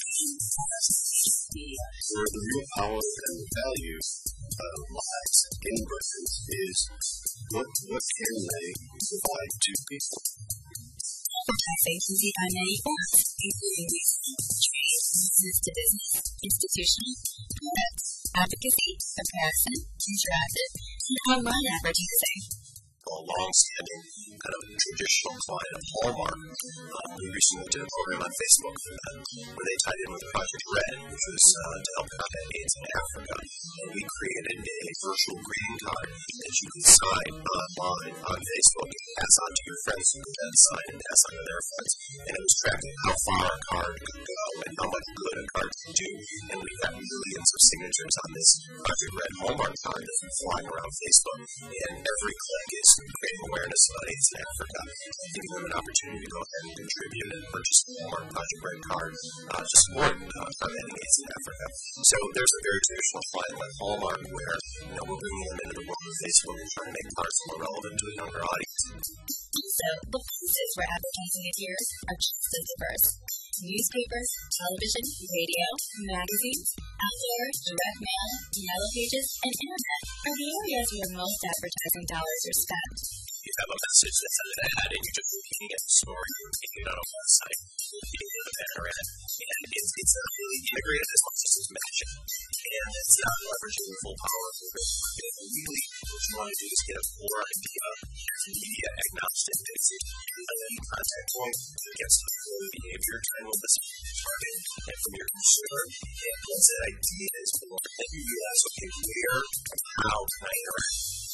the where the real power and the value uh, lies in brands is what what can they provide to people. Advertising can be done many forms, including trade, business to business, institutional, products, advocacy, comparison, interactive, and online advertising. A long-standing kind of traditional client of Hallmark. Uh, we recently did a program on Facebook for them where they tied in with Project Red, which was uh, to help combat AIDS in Africa. And we created a virtual greeting card that you could sign online on Facebook and pass on to your friends who could then sign and pass on to their friends. And it was tracking how far a card could go and how much good a card could do. And we got millions of signatures on this Project Red Hallmark card that's been flying around Facebook. And every click is creating awareness about AIDS in Africa, giving them an opportunity to go ahead and contribute and purchase more Project Red card uh, to support uh, combating AIDS in Africa. So there's a very traditional client like Hallmark where you know we're bringing them into the world of Facebook and trying to make cards more relevant to a younger audience. So the places where advertising appears are just as diverse. Newspapers, television, radio, magazines, outdoor, direct mail, yellow pages, and internet are the areas where most advertising dollars are spent. You have a message that has an ad and you're just repeating it in the store, you're repeating it on a website, you're repeating it on a banner ad, and it's, it's not really integrated as much as it's matching. And it's not leveraging the full power of the marketing. Really, what you want to do is get a core idea and media agnostic basic contact point against the behavior trying to listen to your target and from your consumer. And once that idea is born, then you realize, okay, where and how can I interact?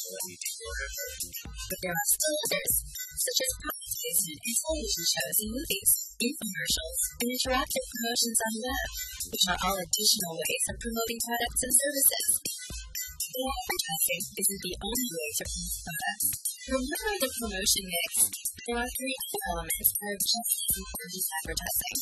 But there are still others, such as advertising and television shows and movies, infomercials, and interactive promotions on the web, which are all additional ways of promoting products and services. But advertising isn't the only way to promote products. Remember the promotion mix. There are three other elements that are just as important as advertising.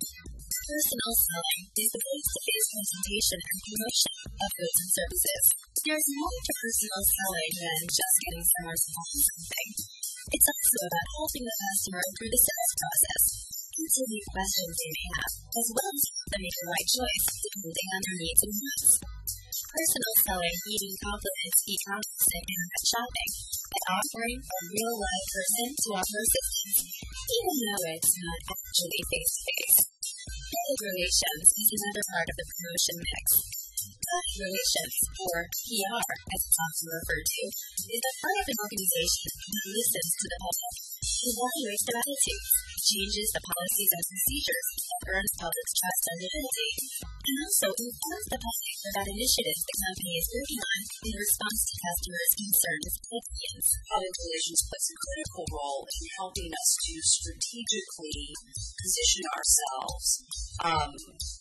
Personal selling is the face-to-face presentation and promotion of goods and services. There's more to personal selling than just getting someone to buy something. It's also about helping the customer through the sales process, answer any questions they may have, as well as help them make the right choice depending on their needs and wants. Personal selling even complements e-commerce and internet shopping by offering a real-life person to offer assistance, even though it's not actually face-to-face. Public relations is another part of the promotion mix. Public relations, or P R, as it's often referred to, is the part of an organization that listens to the public, evaluates their attitudes, changes the policies and procedures that earn the public's trust and loyalty, and also informs the public about initiatives the company is working on in response to customers' concerns and opinions. Public relations plays a critical role in helping us to strategically position ourselves um,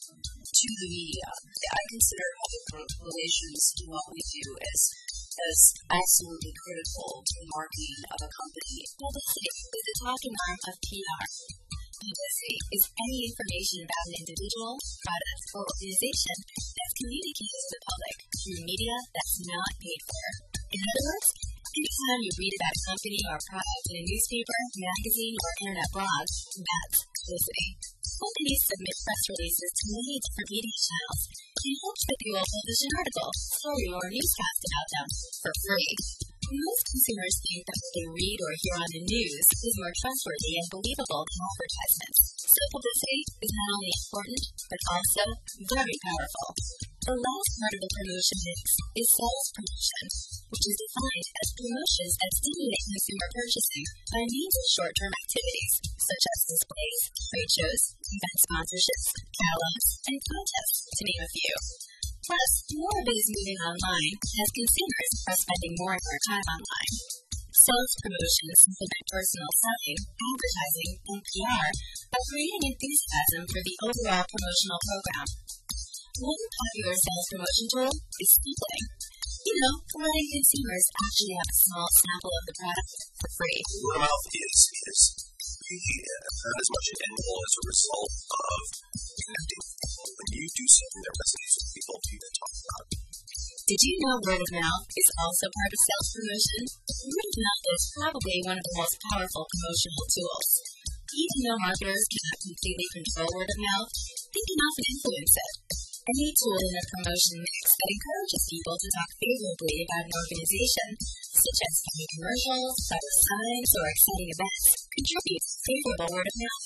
to the media. I consider public relations in what we do as as absolutely critical to the marketing of a company. Publicity is the talking arm of P R. Publicity is any information about an individual, product, or organization that's communicated to the public through media that's not paid for. In other words, anytime you read about a company or product in a newspaper, magazine, or internet blog, that's publicity. Companies submit press releases to many different media channels in hopes that they will publish an article, story, or newscast about them for free. Most consumers think that what they read or hear on the news is more trustworthy and believable than advertisements. So publicity is not only important, but also very powerful. The last part of the promotion mix is sales promotion, which is defined as promotions that stimulate consumer purchasing by means of short-term activities, such as displays, trade shows, event sponsorships, catalogs, and contests, to name a few. Plus, more of it is moving online as consumers are spending more and more time online. Sales promotions implement personal selling, advertising, and P R by creating enthusiasm for the overall promotional program. One popular sales promotion tool is sampling. You know, letting consumers actually have a small sample of the product for free. Word of mouth is, is not as much an end goal as a result of connecting people. When you do something that resonates with people, people talk about it. Did you know word of mouth is also part of sales promotion? Word of mouth is probably one of the most powerful promotional tools. Even though marketers cannot completely control word of mouth, they can often influence it. Any tool in a promotion mix that encourages people to talk favorably about an organization, such as funny commercials, clever signs, or exciting events, contributes to favorable word of mouth.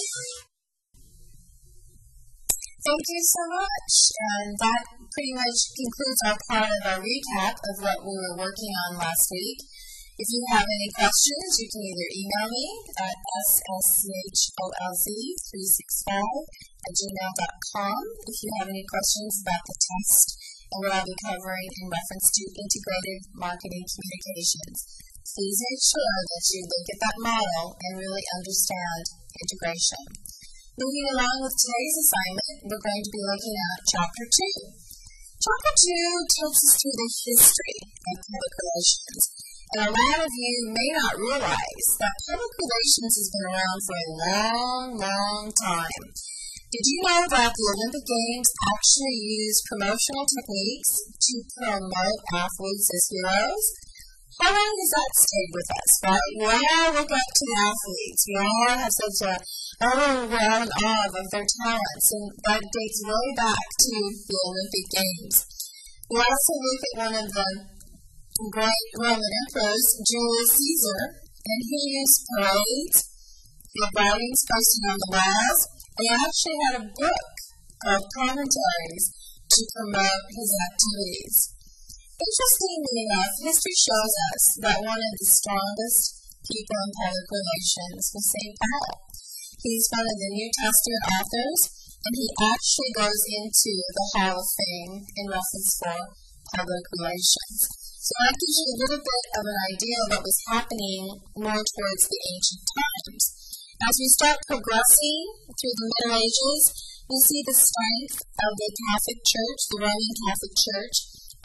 Thank you so much. And that pretty much concludes our part of our recap of what we were working on last week. If you have any questions, you can either email me at s s c h o l z three six five at gmail dot com if you have any questions about the test and what I'll be covering in reference to integrated marketing communications. Please make sure that you look at that model and really understand integration. Moving along with today's assignment, we're going to be looking at Chapter two. Chapter two takes us through the history of public relations. And a lot of you may not realize that public relations has been around for a long, long time. Did you know that the Olympic Games actually use promotional techniques to promote athletes as heroes? How long has that stayed with us? Right? We all look up to the athletes. We all have such a overwhelming awe of their talents, and that dates way back to the Olympic Games. We also look at one of the great Roman emperors, Julius Caesar, and he used parades, the writings posted on the walls, and he actually had a book called Commentaries to promote his activities. Interestingly enough, history shows us that one of the strongest people in public relations was Saint Paul. He's one of the New Testament authors, and he actually goes into the Hall of Fame in reference for public relations. So that gives you a little bit of an idea of what was happening more towards the ancient times. As we start progressing through the Middle Ages, we see the strength of the Catholic Church, the Roman Catholic Church,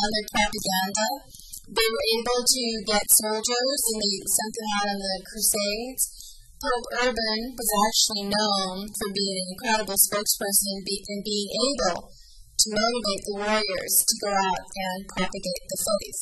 on their propaganda. They were able to get soldiers, and they sent them out on the Crusades. Pope Urban was actually known for being an incredible spokesperson and, be, and being able to motivate the warriors to go out and propagate the faith.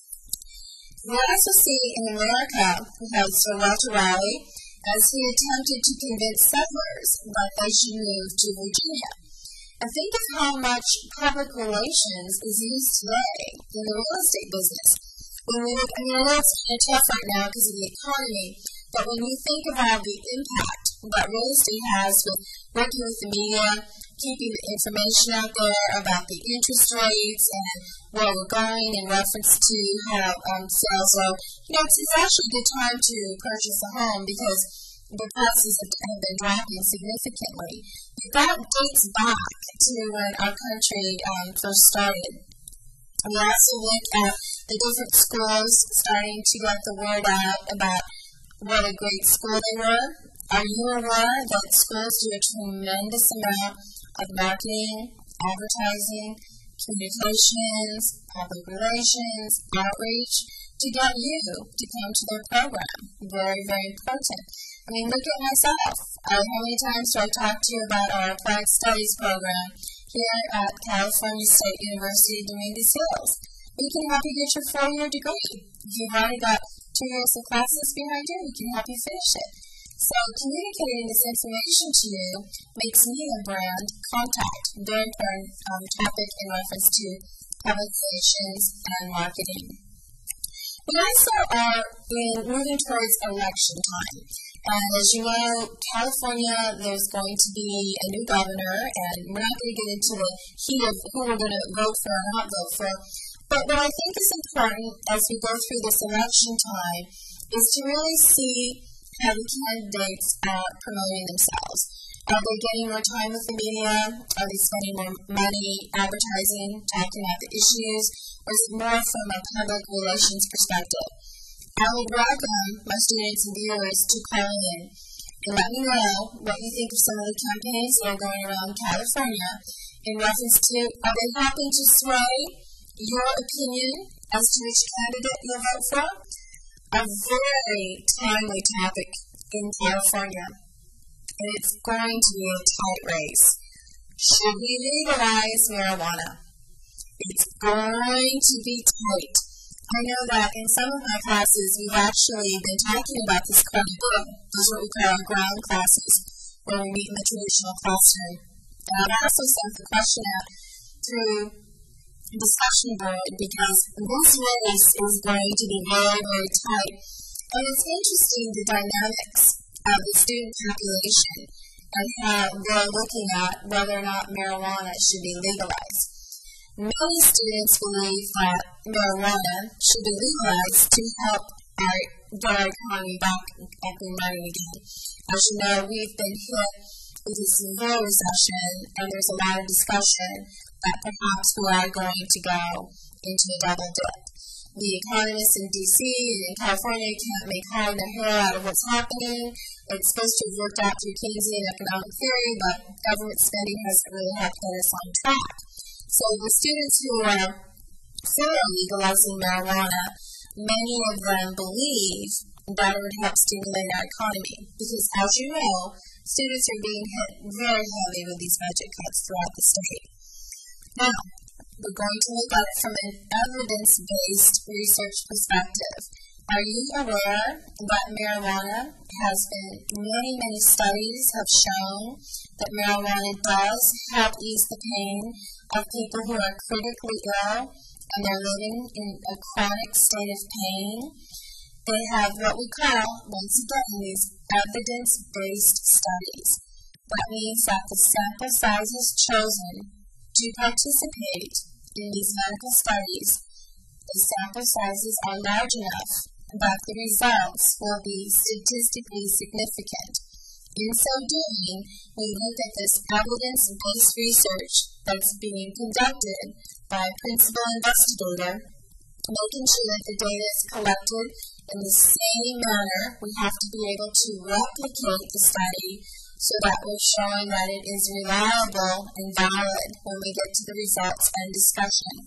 We also see in America, we have Sir Walter Raleigh, as he attempted to convince settlers that they should move to Virginia. And think of how much public relations is used today in the real estate business. When we look, I mean, I know it's kind of tough right now because of the economy, but when you think about the impact that real estate has with working with the media, keeping the information out there about the interest rates and where we're going in reference to how um, sales are, you know, it's, it's actually a good time to purchase a home because the prices have, have been dropping significantly. But that dates back to when our country um, first started. We also look at the different schools starting to get the word out about what a great school they were. Are you aware that schools do a tremendous amount of marketing, advertising, communications, public relations, outreach to get you to come to their program? Very, very important. I mean, look at myself. Uh, how many times do I talk to you about our applied studies program here at California State University Dominguez Hills? We can help you get your four-year degree. If you've already got two years of classes behind you, we can help you finish it. So communicating this information to you makes me a brand contact, very important um, topic in reference to public relations and marketing. We also are in, moving towards election time. And as you know, California, there's going to be a new governor, and we're not going to get into the heat of who we're going to vote for or not vote for. But what I think is important as we go through this election time is to really see how the candidates are promoting themselves. Are they getting more time with the media? Are they spending more money advertising, talking about the issues? Or is it more from a public relations perspective? I would welcome my students and viewers to call in and let me know what you think of some of the campaigns that are going around California in reference to, are they helping to sway your opinion as to which candidate you'll vote for? A very timely topic in California, and it's going to be a tight race. Should we legalize marijuana? It's going to be tight. I know that in some of my classes, we've actually been talking about this quite a bit. Those are what we call our ground classes, where we meet in the traditional classroom. And I've also sent the question out through discussion board because this race is going to be very, very tight. And it's interesting the dynamics of the student population and how they're looking at whether or not marijuana should be legalized. Many students believe that marijuana should be legalized to help our, get our economy back up and running again. As you know, we've been hit with a severe recession, and there's a lot of discussion that perhaps we are going to go into a double dip. The economists in D C and in California can't make head nor hair out of what's happening. It's supposed to have worked out through Keynesian economic theory, but government spending hasn't really helped get us on track. So the students who are for legalizing marijuana, many of them believe that it would help stimulate our economy. Because as you know, students are being hit very heavily with these budget cuts throughout the state. Now, we're going to look at it from an evidence-based research perspective. Are you aware that marijuana has been, many, many studies have shown that marijuana does help ease the pain of people who are critically ill and they're living in a chronic state of pain? They have what we call, once again, these evidence-based studies. That means that the sample sizes chosen to participate in these medical studies, the sample sizes are large enough that the results will be statistically significant. In so doing, we look at this evidence-based research that's being conducted by a principal investigator, making sure that the data is collected in the same manner. We have to be able to replicate the study so that we're showing that it is reliable and valid when we get to the results and discussion.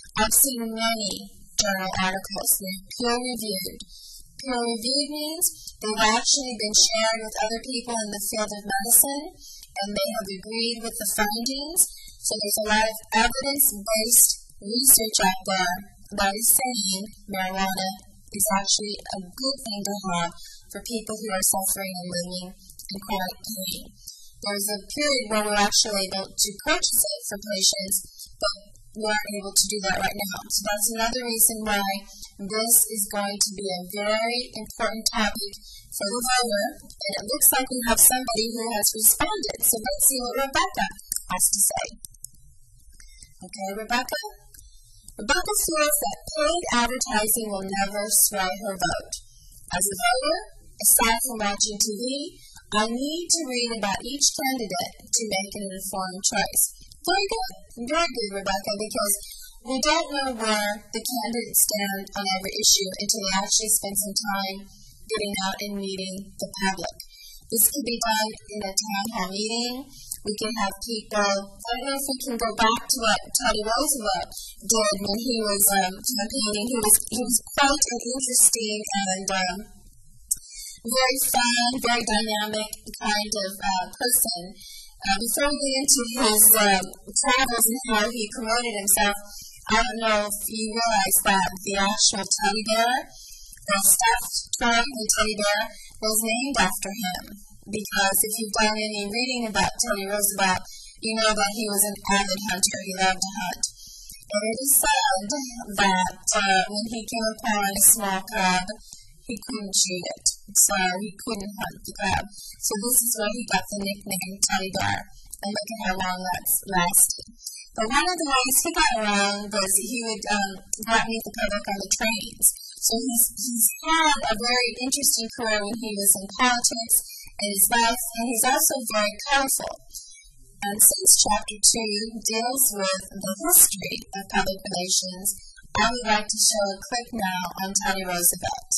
I've seen many journal articles. They're peer-reviewed. Peer-reviewed means they've actually been shared with other people in the field of medicine, and they have agreed with the findings. So there's a lot of evidence-based research out there that is saying marijuana is actually a good thing to have for people who are suffering and living in chronic pain. There's a period where we're actually able to purchase it for patients, but we aren't able to do that right now. So that's another reason why this is going to be a very important topic for the voter, and it looks like we have somebody who has responded. So let's see what Rebecca has to say. Okay, Rebecca? Rebecca feels that paid advertising will never sway her vote. As a voter, aside from watching T V, I need to read about each candidate to make an informed choice. Very good, very good, Rebecca, because we don't know where the candidates stand on every issue until they actually spend some time getting out and meeting the public. This could be done in a town hall meeting. We can have people, I don't know if we can go back to what Teddy Roosevelt did when he was um, campaigning. He was, he was quite an interesting and um, very fun, very dynamic kind of uh, person. Uh, before we get into his um, travels and how he promoted himself, I don't know if you realize that the actual teddy bear, the stuffed toy, the teddy bear, was named after him. Because if you've done any reading about Teddy Roosevelt, you know that he was an avid hunter. He loved to hunt. And it is said that uh, when he came upon a small crab, he couldn't shoot it. So he couldn't hunt the crab. So this is where he got the nickname Teddy Bear. And look at how long that's lasted. But one of the ways he got around was he would um, go out and meet the public on the trains. So he's, he's had a very interesting career when he was in politics and his life, and he's also very colorful. And since chapter two deals with the history of public relations, I would like to show a clip now on Teddy Roosevelt.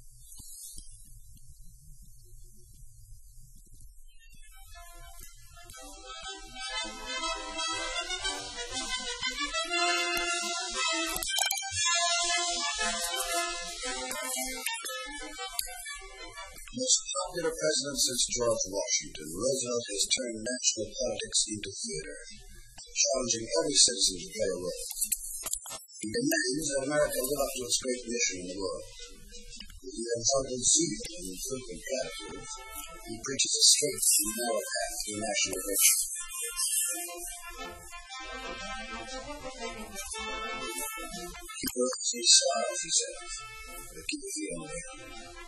Most popular president since George Washington, Roosevelt has turned national politics into theater, challenging every citizen to play a role. He demands that America live up to its great mission in the world. With the unfunded zeal and frequent platitudes, he preaches a straight and narrow path to national victory. Keep your face stars, he says, but keep your feet on the ground.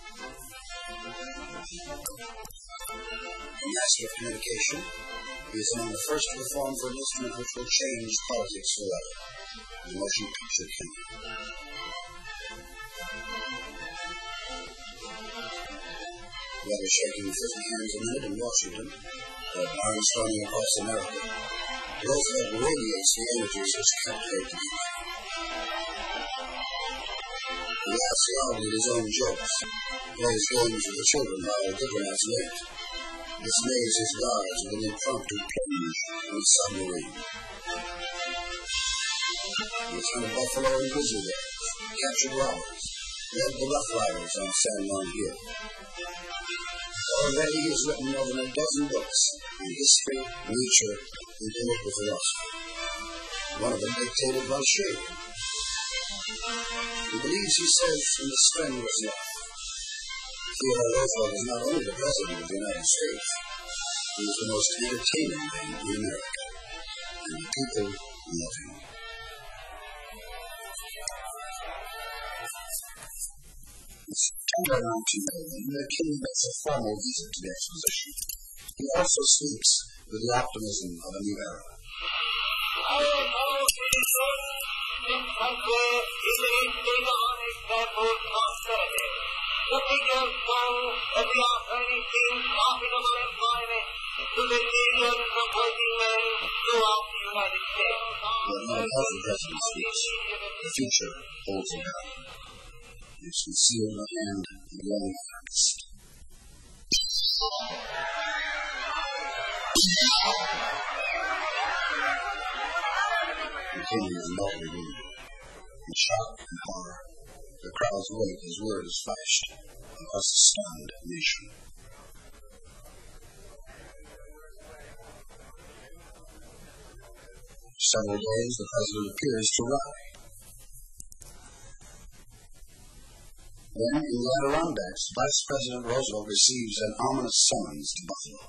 A master of communication, he is among the first to reform for an instrument which will change politics forever, the motion picture camera. Whether shaking fifty hands a minute in Washington, or arm-stronging across America, Roosevelt radiates the energies which captivate the people. He laughs loudly at his own jokes, plays games with the children while diplomats wait, dismays his guards with an impromptu plunge on a submarine. He has hunted buffalo and grizzly bears, captured robbers, led the Rough Riders on San Juan Hill. Already he has written more than a dozen books on history, nature, and political philosophy. One of them dictated by Shakespeare. He believes, he says, in the strenuous life. Theodore Roosevelt is not only the President of the United States, he is the most entertaining man in America, and the people love him. In September nineteen eleven, the King makes a formal visit to the exposition. He also speaks with the optimism of a new era. Putting your soul of the offering things profitable employment to the millions of working men throughout the United States. But not as the President speaks, the future holds a gun. It is concealed in the hand of the young artist. Continues in all reading. In shock and horror, the crowds wait as words flashed across a stunned nation. For several days, the president appears to rally. Then, in the Adirondacks, Vice President Roosevelt receives an ominous summons to Buffalo.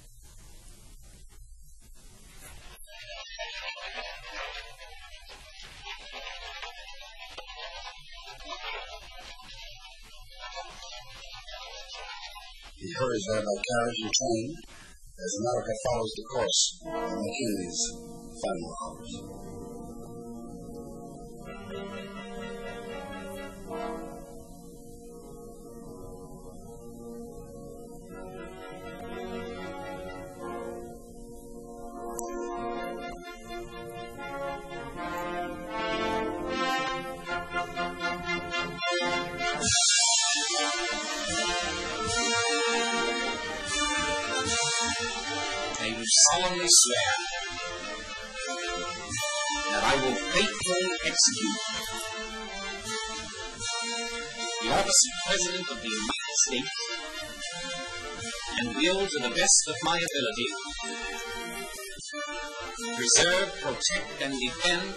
He hurries there by carriage and train as America follows the course of McKinley's final hours. I do solemnly swear that I will faithfully execute the office of President of the United States and will, to the best of my ability, preserve, protect, and defend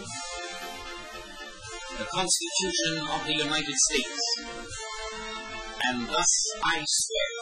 the Constitution of the United States. And thus I swear.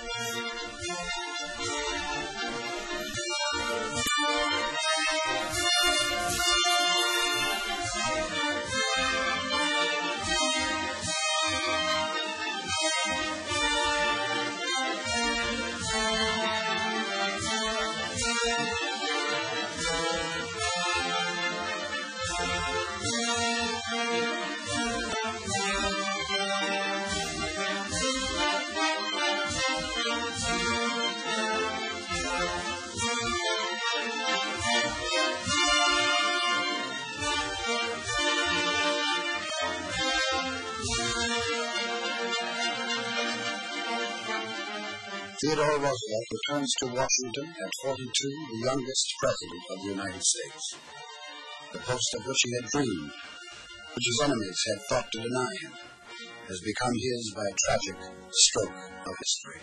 Theodore Roosevelt returns to Washington at forty-two, the youngest president of the United States. The post of which he had dreamed, which his enemies had thought to deny him, has become his by a tragic stroke of history.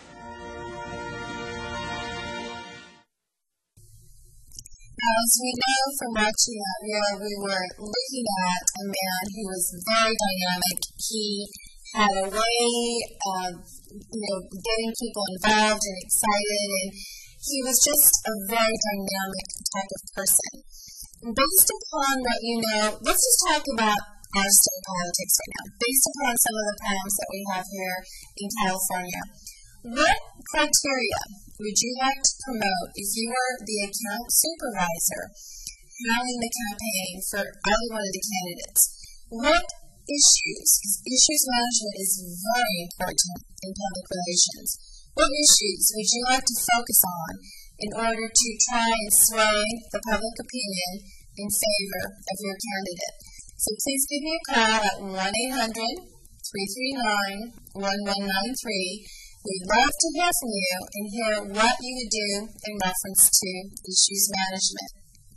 As we know from watching that reel, we were looking at a man who was very dynamic. He had a way of, you know, getting people involved and excited, and he was just a very dynamic type of person. Based upon what you know, let's just talk about our state politics right now. Based upon some of the problems that we have here in California, what criteria would you like to promote if you were the account supervisor handling the campaign for either one of the candidates? What issues, issues management is very important in public relations. What issues would you like to focus on in order to try and sway the public opinion in favor of your candidate? So please give me a call at one eight hundred, three three nine, one one nine three. We'd love to hear from you and hear what you would do in reference to issues management.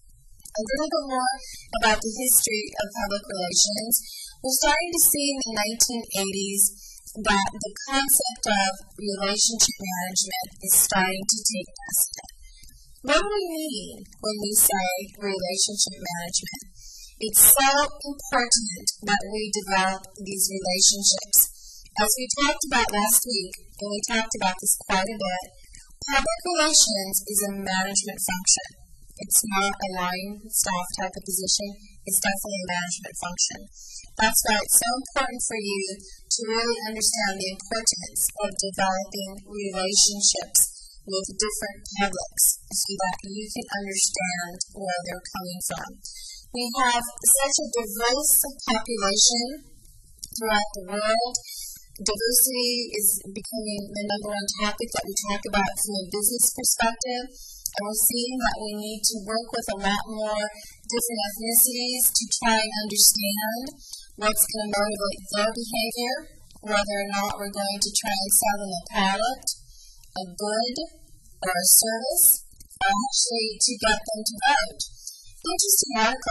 A little bit more about the history of public relations. We're starting to see in the nineteen eighties that the concept of relationship management is starting to take precedent. What do we mean when we say relationship management? It's so important that we develop these relationships. As we talked about last week, and we talked about this quite a bit, public relations is a management function. It's not a line staff type of position. It's definitely a management function. That's why it's so important for you to really understand the importance of developing relationships with different publics so that you can understand where they're coming from. We have such a diverse population throughout the world. Diversity is becoming the number one topic that we talk about from a business perspective, and we're seeing that we need to work with a lot more different ethnicities to try and understand what's going to motivate their behavior, whether or not we're going to try and sell them a product, a good, or a service, or actually to get them to vote. Interesting article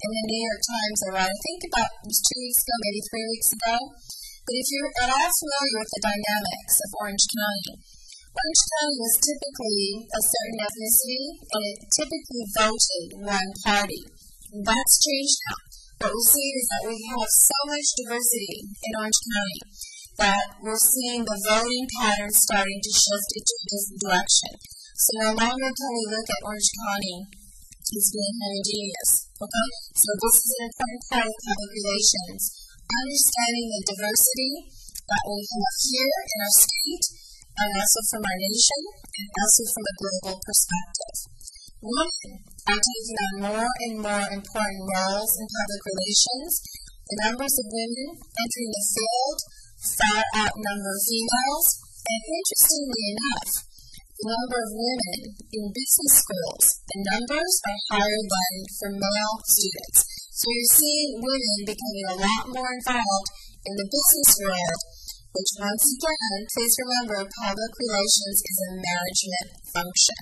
in the New York Times I read, I think about two weeks ago, maybe three weeks ago. But if you're at all familiar with the dynamics of Orange County, Orange County was typically a certain ethnicity, and it typically voted one party. And that's changed now. What we're seeing is that we have so much diversity in Orange County that we're seeing the voting patterns starting to shift into a different direction. So no longer can we look at Orange County as being homogeneous. Okay? So this is an important part of public relations. Understanding the diversity that we have here in our state, and also from our nation, and also from a global perspective. Women are taking on more and more important roles in public relations. The numbers of women entering the field far outnumber females, and interestingly enough, the number of women in business schools, the numbers are higher than for male students. So you're seeing women becoming a lot more involved in the business world, which once again, please remember, public relations is a management function.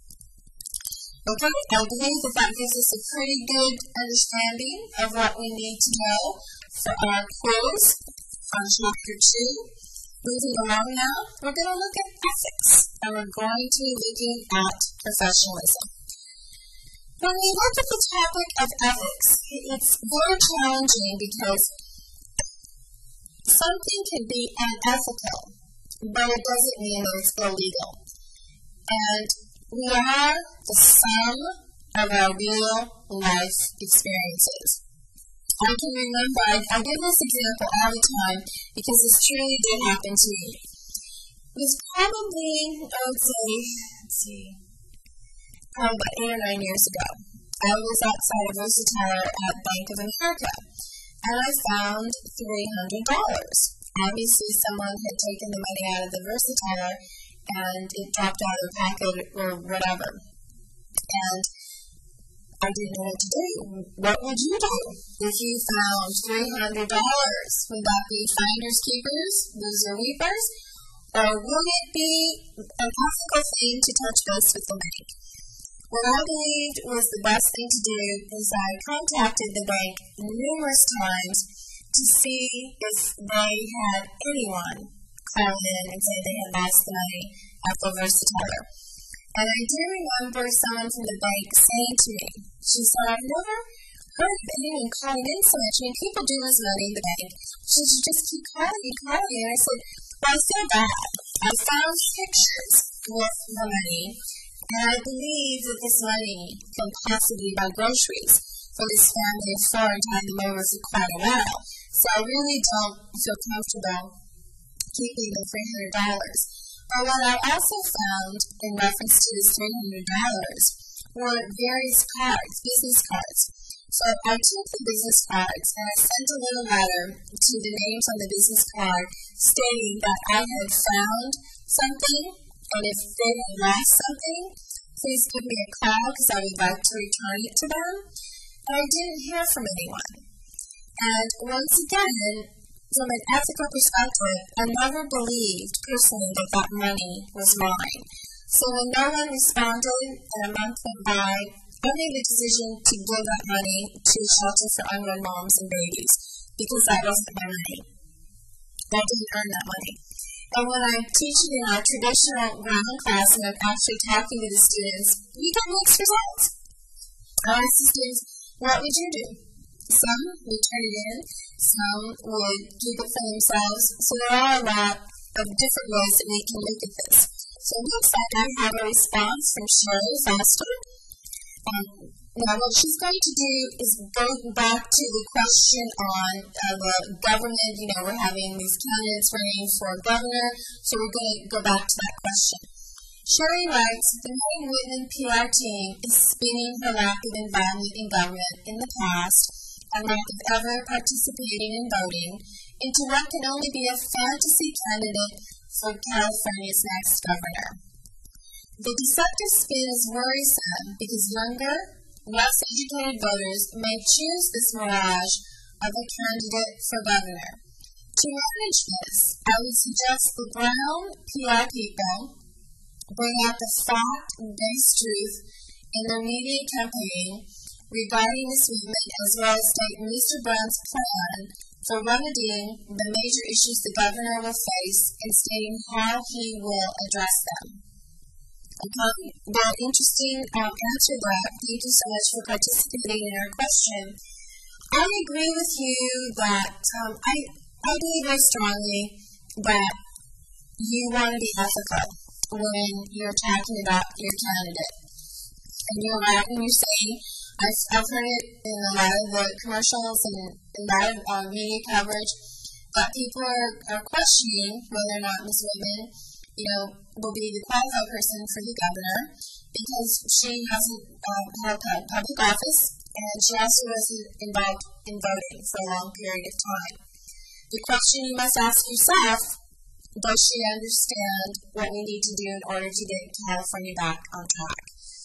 Okay, I believe that that gives us a pretty good understanding of what we need to know for our quiz on chapter two. Moving along now, we're going to look at ethics, and we're going to be looking at professionalism. When we look at the topic of ethics, it's very challenging because something can be unethical, but it doesn't mean that it's illegal. And we are the sum of our real life experiences. I can remember, I, I give this example all the time because this truly did happen to me. It was probably, I would say, let's see, probably about eight or nine years ago. I was outside of VersaTiler at Bank of America, and I found three hundred dollars. Obviously, someone had taken the money out of the VersaTiler, and it dropped out of the packet or whatever. And I didn't know what to do. What would you do if you found three hundred dollars? Would that be finders keepers, loser weepers? Or would it be an ethical thing to touch base with the bank? What I believed was the best thing to do is I contacted the bank numerous times to see if they had anyone call in and say they had lost the money at the VersaTiler. And I do remember someone from the bank saying to me, she said, I've never heard of anyone calling in so much. I mean, people do lose money in the bank. She said, you just keep calling and calling. And I said, well, I feel bad. I found pictures with the money, and I believe that this money can possibly buy groceries for this family of four and time them over for quite a while. So I really don't feel comfortable keeping the three hundred dollars. But what I also found in reference to this three hundred dollars were various cards, business cards. So I took the business cards and I sent a little letter to the names on the business card stating that I had found something, and if they had lost something, please give me a call because I would like to return it to them. And I didn't hear from anyone. And once again, from an ethical perspective, I never believed personally that that money was mine. So when no one responded and a month went by, I made the decision to give that money to Shelter for Unwed Moms and Babies because that wasn't my money. I didn't earn that money. And when I'm teaching in our traditional ground class and I'm actually talking to the students, we get mixed results. I ask the students, what would you do? Some would turn it in, some would keep it for themselves. So there are a lot of different ways that we can look at this. So it looks like I have a response from Shirley Foster. Um, now what she's going to do is go back to the question on uh, the government. You know, we're having these candidates running for governor, so we're going to go back to that question. Sherry writes, the Mae Whitman P R team is spinning her lack of involvement in government in the past and lack of ever participating in voting into what can only be a fantasy candidate for California's next governor. The deceptive spin is worrisome because younger, less educated voters may choose this mirage of a candidate for governor. To manage this, I would suggest the Brown P R people bring out the fact-based truth in their media campaign regarding this movement, as well as state Mister Brown's plan for remedying the major issues the governor will face and stating how he will address them. Okay, very interesting um, answer there. Thank you so much for participating in our question. I agree with you that um, I, I believe very strongly that you want to be ethical when you're talking about your candidate. And you're right when you're saying, I've, I've heard it in a lot of the commercials and a lot of uh, media coverage, that people are, are questioning whether or not Miz Whitman, you know, will be the qualified person for the governor, because she hasn't um, held public office, and she also wasn't involved in voting for a long period of time. The question you must ask yourself, does she understand what we need to do in order to get California back on track?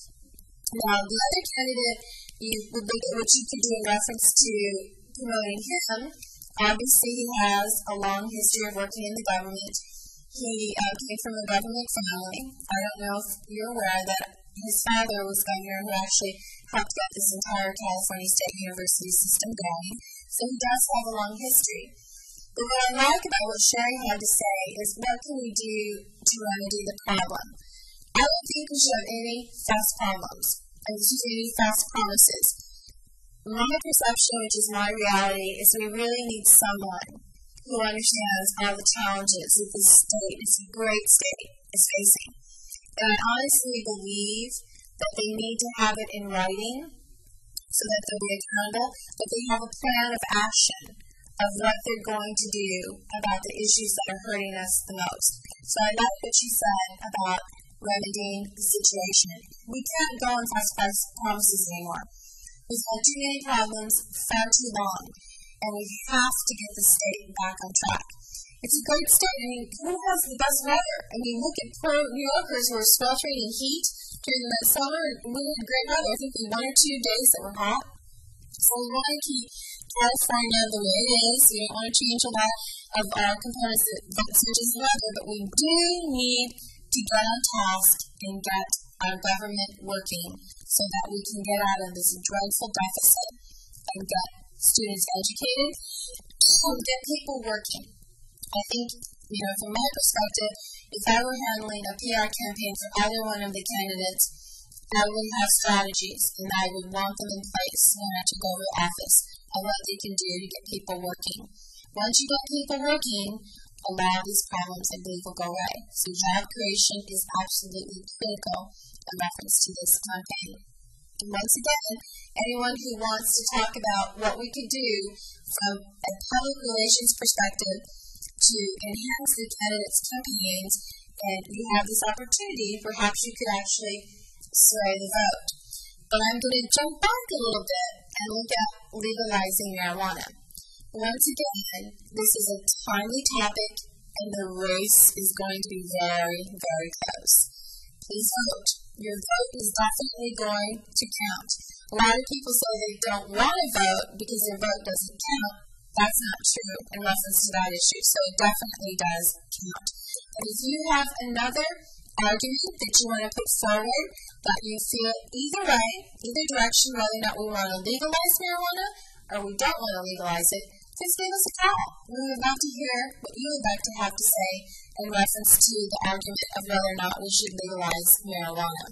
Now, the other candidate, you would look at what you could do in reference to promoting him. Obviously, he has a long history of working in the government. He uh, came from a government family. I don't know if you're aware that his father was governor who actually helped get this entire California State University system going. So he does have a long history. But what I like about what Sherry had to say is, what can we do to remedy the problem? I don't think we should have any fast problems, and any fast promises. My perception, which is my reality, is we really need someone who understands all the challenges that this state, this great state, is facing. And I honestly believe that they need to have it in writing so that they'll be accountable, but they have a plan of action of what they're going to do about the issues that are hurting us the most. So I like what you said about remedying the situation. We can't go on fast, fast promises anymore. We've had too many problems far too long, and we have to get the state back on track. It's a great state. I mean, who has the best weather? I mean, look at poor New Yorkers who are sweltering in heat during the summer. We had great weather. I think we had one or two days that were hot. So we want to keep California the way it is. We don't want to change a lot of our components that, such as weather, but we do need to get on task and get our government working so that we can get out of this dreadful deficit and get students educated and get people working. I think, you know, from my perspective, if I were handling a P R campaign for either one of the candidates, I would have strategies, and I would want them in place when I took over office on what they can do to get people working. Once you get people working, a lot of these problems, I believe, will go away. So job creation is absolutely critical in reference to this campaign. And once again, anyone who wants to talk about what we could do from a public relations perspective to enhance the candidates' campaigns, and you have this opportunity, perhaps you could actually sway the vote. But I'm going to jump back a little bit and look at legalizing marijuana. Once again, this is a timely topic, and the race is going to be very, very close. Please vote. Your vote is definitely going to count. A lot of people say they don't want to vote because their vote doesn't count. That's not true in reference to that issue, so it definitely does count. But if you have another argument that you want to put forward, that you feel either way, either direction, whether or not we want to legalize marijuana or we don't want to legalize it, please give us a call. We would love to hear what you would like to have to say in reference to the argument of whether or not we should legalize marijuana.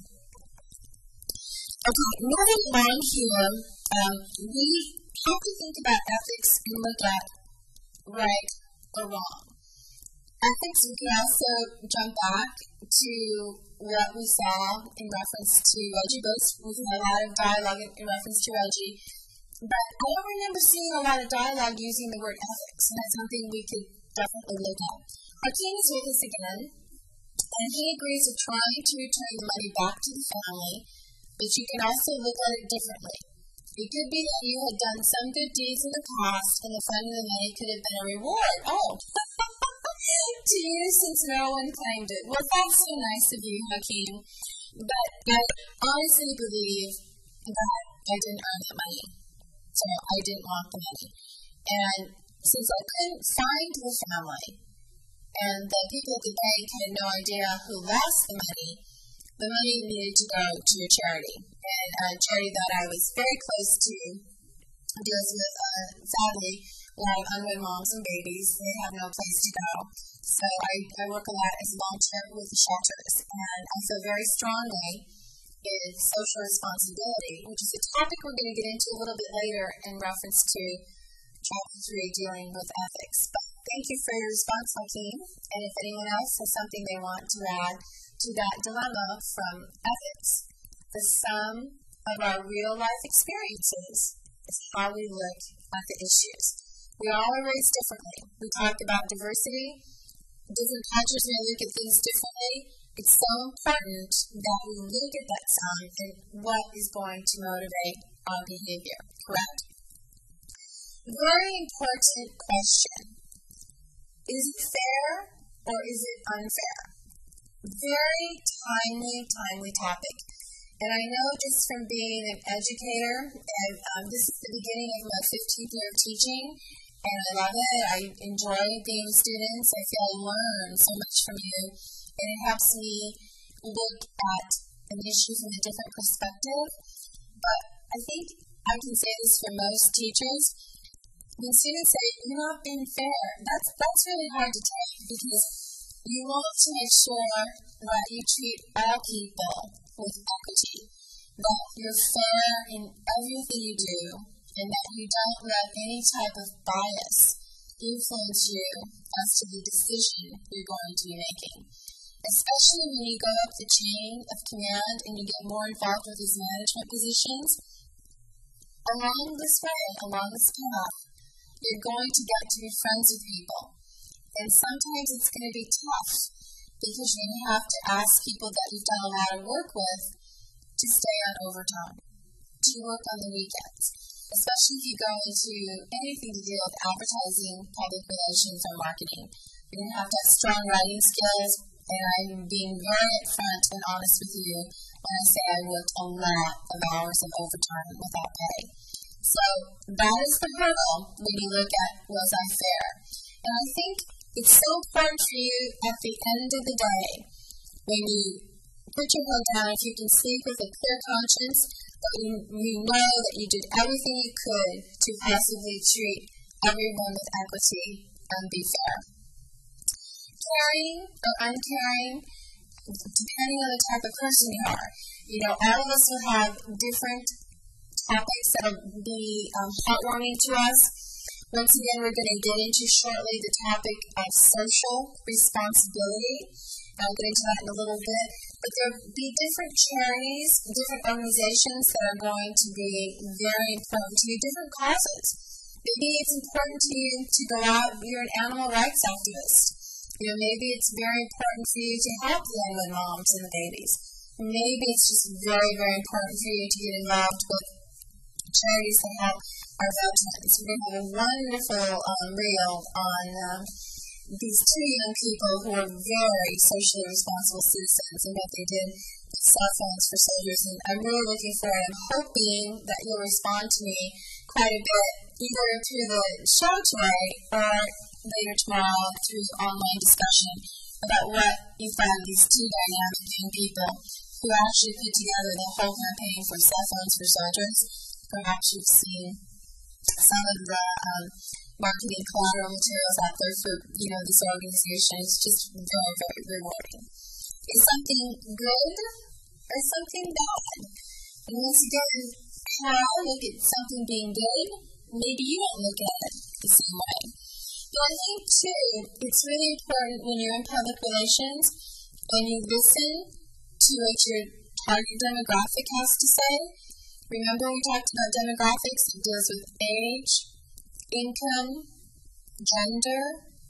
Okay, moving along here, um, we have to think about ethics and look at right or wrong. Ethics, we can also jump back to what we saw in reference to Reggie Bush. We've had a lot of dialogue in reference to Reggie. But I don't remember seeing a lot of dialogue using the word ethics, and that's something we could definitely look at. Hakeem is with us again, and he agrees with trying to return the money back to the family, but you can also look at it differently. It could be that you had done some good deeds in the past, and the fund of the money could have been a reward. Oh, to you since no one claimed it. Well, that's so nice of you, Hakeem. But I honestly believe that I didn't earn that money. So I didn't want the money. And since I couldn't find the family, and the people at the bank had no idea who lost the money, the money needed to go to a charity, and a charity that I was very close to deals with, uh, sadly, a lot of unwed moms and babies. They have no place to go. So I, I work a lot as volunteer with the shelters, and I feel very strongly in social responsibility, which is a topic we're going to get into a little bit later in reference to Chapter three, dealing with ethics. But thank you for your response, Joaquin, and if anyone else has something they want to add to that dilemma from ethics, the sum of our real-life experiences is how we look at the issues. We all are raised differently. We talked about diversity. Different cultures may look at things differently. It's so important that we look at that sum and what is going to motivate our behavior, correct? Very important question. Is it fair or is it unfair? Very timely, timely topic. And I know just from being an educator, and um, this is the beginning of my fifteenth year of teaching, and I love it. I enjoy being with students. I feel I learn so much from you, and it helps me look at an issue from a different perspective. But I think I can say this for most teachers. When students say, you're not being fair, that's, that's really hard to take, because you want to make sure that you treat all people with equity, that you're fair in everything you do, and that you don't let any type of bias influence you as to the decision you're going to be making. Especially when you go up the chain of command and you get more involved with these management positions. Along this way, along this path, you're going to get to be friends with people. And sometimes it's going to be tough, because you have to ask people that you've done a lot of work with to stay on overtime, to work on the weekends, especially if you go into anything to deal with advertising, public relations, or marketing. You're going to have to have strong writing skills, and I'm being very upfront and honest with you when I say I worked a lot of hours of overtime without pay. So that is the hurdle when you look at, was I fair? And I think it's so important for you at the end of the day, when you put your head down, if you can sleep with a clear conscience, that you, you know that you did everything you could to possibly treat everyone with equity and be fair. Caring or uncaring, depending on the type of person you are. You know, all of us will have different topics that will be um, heartwarming to us. Once again, we're going to get into shortly the topic of social responsibility. I'll get into that in a little bit. But there will be different charities, different organizations that are going to be very important to you, different causes. Maybe it's important to you to go out, you're an animal rights activist. You know, maybe it's very important for you to help the unwed moms and the babies. Maybe it's just very, very important for you to get involved with charities that help our veterans. We're going to have a wonderful um, reel on um, these two young people who are very socially responsible citizens and what they did with cell phones for soldiers. And I'm really looking for it. I'm hoping that you'll respond to me quite a bit, either through the show today or later tomorrow through online discussion about what you thought of these two dynamic young people who actually put together the whole campaign for cell phones for soldiers. Perhaps you've seen some of the um, marketing collateral materials out there for, you know, this organization. It's just very, very rewarding. Is something good or something bad? And once again, how I look at something being good, maybe you don't look at it the same way. But I think, too, it's really important when you're in public relations and you listen to what your target demographic has to say. Remember we talked about demographics? It deals with age, income, gender,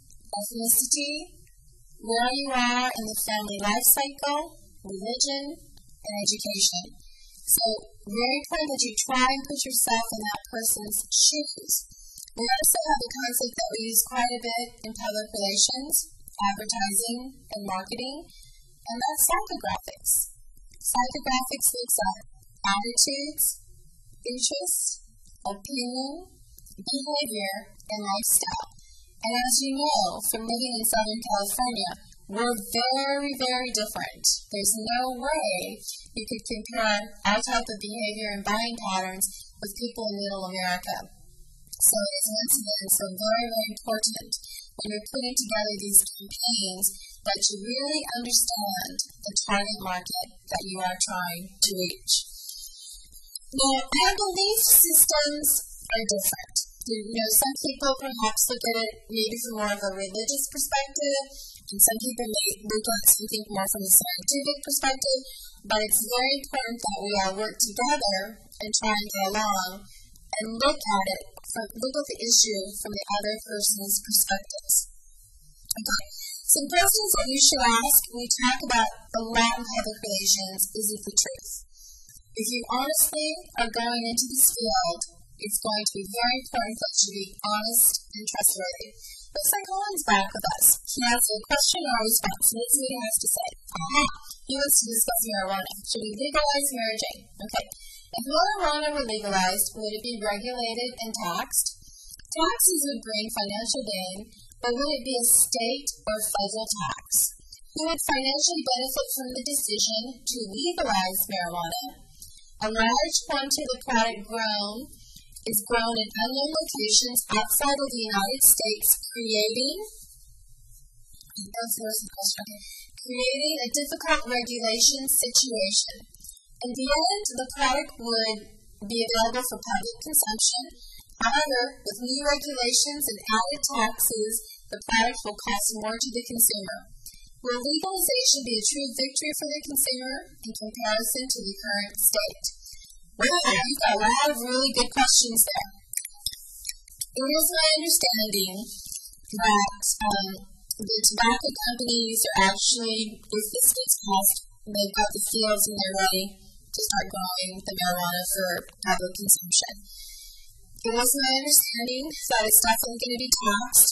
ethnicity, where you are in the family life cycle, religion, and education. So very important that you try and put yourself in that person's shoes. We also have a concept that we use quite a bit in public relations, advertising, and marketing, and that's psychographics. Psychographics looks at attitudes, interests, opinion, behavior, and lifestyle. And as you know, from living in Southern California, were very, very different. There's no way you could compare our type of behavior and buying patterns with people in Middle America. So it is once again so very, very important when you're putting together these campaigns that you really understand the target market that you are trying to reach. Now, our belief systems are different. You know, some people perhaps look at it maybe from more of a religious perspective, and some people may look at something more from a scientific perspective, but it's very important that we all work together and try and get along and look at it, from, look at the issue from the other person's perspectives. Okay, some questions that you should ask when you talk about a lot in public relations is it the truth? If you honestly are going into this field, it's going to be very important that you be honest and trustworthy. Looks like Colin's back with us. He has a question or a response, and this is what he has to say. Aha! He wants to discuss marijuana. Should we legalize marriage? Okay. If marijuana were legalized, would it be regulated and taxed? Taxes would bring financial gain, but would it be a state or federal tax? Who would financially benefit from the decision to legalize marijuana? A large quantity of the product grown is grown in unknown locations outside of the United States, creating creating a difficult regulation situation. In the end, the product would be available for public consumption. However, with new regulations and added taxes, the product will cost more to the consumer. Will legalization be a true victory for the consumer in comparison to the current state? Well, you've got a lot of really good questions there. It is my understanding that um, the tobacco companies are actually, if this gets passed, they've got the fields and they're ready to start growing the marijuana for public consumption. It is my understanding that it's definitely going to be taxed.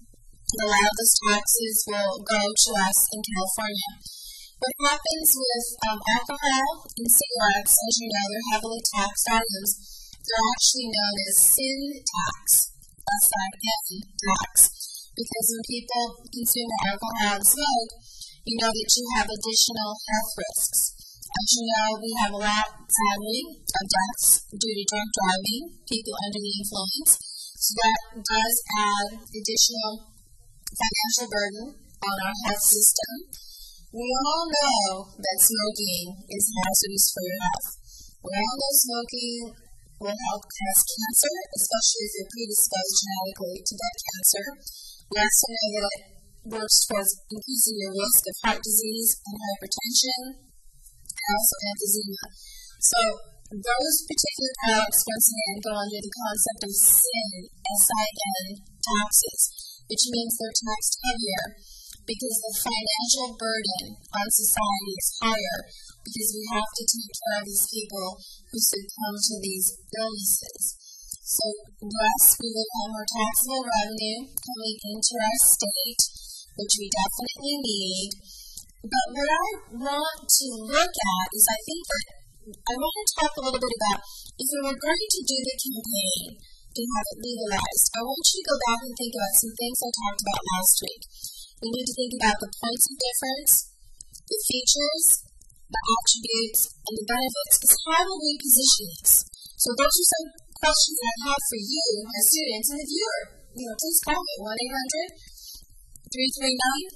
A lot of those taxes will go to us in California. What happens with um, alcohol and cigarettes, as you know, they're heavily taxed items. They're actually known as sin tax, S I N tax, because when people consume alcohol and smoke, you know that you have additional health risks. As you know, we have a lot, sadly, of deaths due to drunk driving, people under the influence. So that does add additional financial burden on our health system. We all know that smoking is hazardous for your health. We all know smoking will help cause cancer, especially if you're predisposed genetically to get cancer. We also know that it works towards increasing your risk of heart disease and hypertension, and also emphysema. So those particular products, once again, go under the concept of sin, S I N, taxes, which means they're taxed heavier because the financial burden on society is higher because we have to take care of these people who succumb to these illnesses. So, yes, we will have more taxable revenue coming into our state, which we definitely need. But what I want to look at is I think that I want to talk a little bit about if we were going to do the campaign to have it legalized, I want you to go back and think about some things I talked about last week. We need to think about the points of difference, the features, the attributes, and the benefits, because how will we position this? So those are some questions that I have for you as students and the viewer. You know, please call me, one eight hundred, three three nine,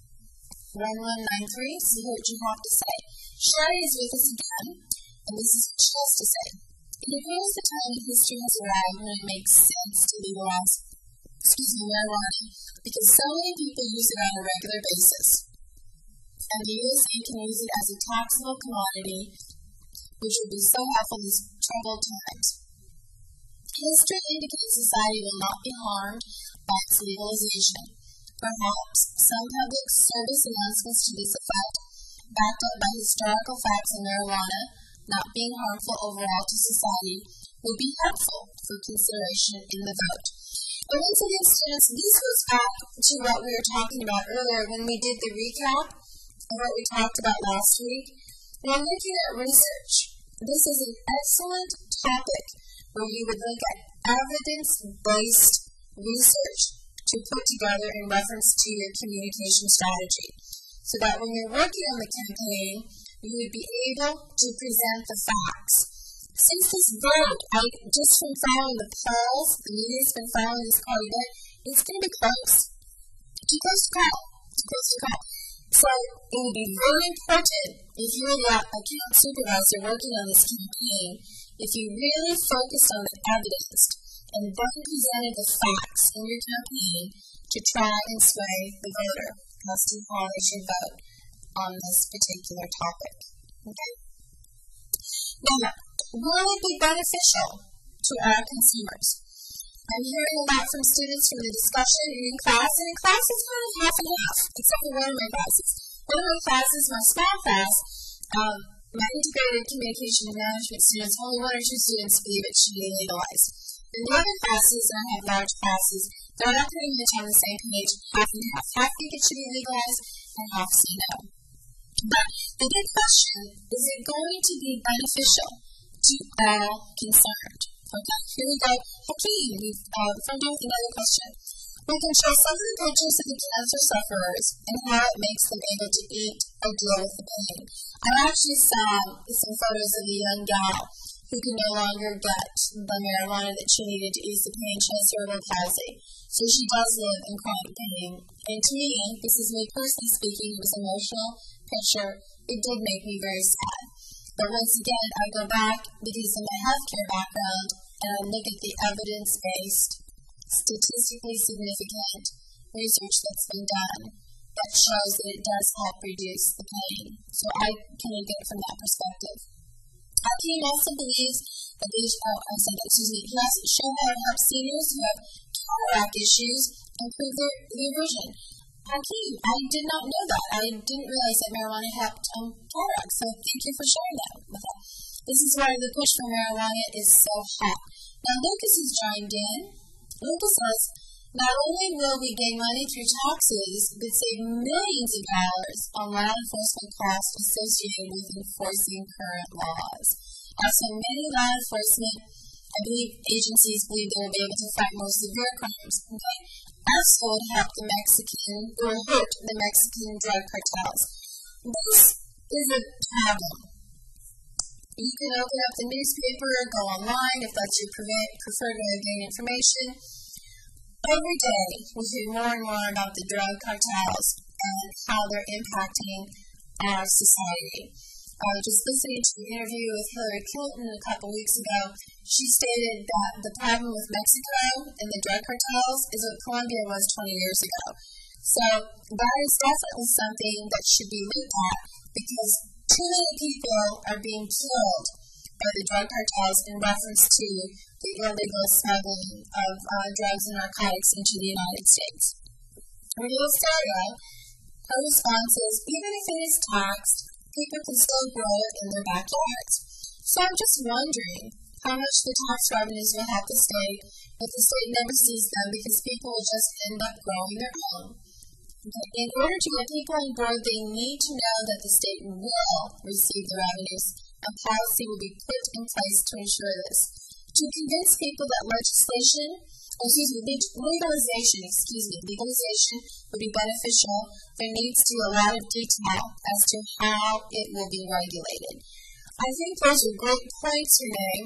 one one nine three, see what you have to say. Sherry is with us again, and this is what she has to say. It appears the time in history has arrived when it makes sense to legalize excuse me, marijuana, because so many people use it on a regular basis. And the U S A can use it as a taxable commodity, which would be so helpful in these troubled times. History indicates society will not be harmed by its legalization. Perhaps some public service announcements to this effect, backed up by historical facts in marijuana not being harmful overall to society, would be helpful for consideration in the vote. And once again, students, this goes back to what we were talking about earlier when we did the recap of what we talked about last week. When looking at research, this is an excellent topic where you would look at evidence-based research to put together in reference to your communication strategy, so that when you're working on the campaign, you would be able to present the facts. Since this vote, I, just from following the polls, the media's been following this quite a bit, it's going to be close. Too close to call. Too close to call. So it would be very important if you were the account supervisor working on this campaign, if you really focused on the evidence and then presented the facts in your campaign to try and sway the voter as to how they should vote on this particular topic. Okay? Now, will it be beneficial to our consumers? I'm hearing a lot from students from the discussion in class, and in class it's kind of half and half, except for one of my classes. One of my classes, my small class, um, my integrated communication and management students, only one or two students believe it should be legalized. In the other classes, and I have large classes, they're not pretty much on the same page, half and half. Half think it should be legalized, and half say no. But the big question, is it going to be beneficial to all concerned? Okay, here we go. Hakeem, we've uh, come down with another question. We can show some of the pictures of the cancer sufferers and how it makes them able to eat or deal with the pain. I actually saw some photos of a young gal who could no longer get the marijuana that she needed to ease the pain. She has cerebral palsy. So she does live in chronic pain. And to me, this is me personally speaking, it was an emotional picture. It did make me very sad. But once again, I go back because of my healthcare background and I look at the evidence-based, statistically significant research that's been done that shows that it does help reduce the pain. So I can look at it from that perspective. Hakeem also believes that these, oh, I'm sorry, excuse me, he also show how it helps seniors who have cataract issues improve their, their vision. Hakeem, I did not know that. I didn't realize that marijuana helped um, cataract, so thank you for sharing that with us. This is why the push for marijuana is so hot. Now, Lucas has joined in. Lucas says, not only will we gain money through taxes, but save millions of dollars on law enforcement costs associated with enforcing current laws. Also, many law enforcement, I believe, agencies believe they will be able to fight more severe crimes. Okay? Also, would help the Mexican, or hurt the Mexican drug cartels. This is a problem. You can open up the newspaper or go online if that's your preferred way of getting information. Every day we hear more and more about the drug cartels and how they're impacting our society. Uh, just listening to an interview with Hillary Clinton a couple weeks ago, she stated that the problem with Mexico and the drug cartels is what Colombia was twenty years ago. So that is definitely something that should be looked at because too many people are being killed by the drug cartels in reference to the illegal smuggling of uh, drugs and narcotics into the United States. Real Stereo, her response is, even if it is taxed, people can still grow it in their backyards. So I'm just wondering how much the tax revenues will help the state if the state never sees them because people will just end up growing their own. Okay. In order to get people on board, they need to know that the state will receive the revenues and policy will be put in place to ensure this. To convince people that legislation, excuse me, legalization, excuse me, legalization would be beneficial, there needs to be a lot of detail as to how it will be regulated. I think those are great points, Renee.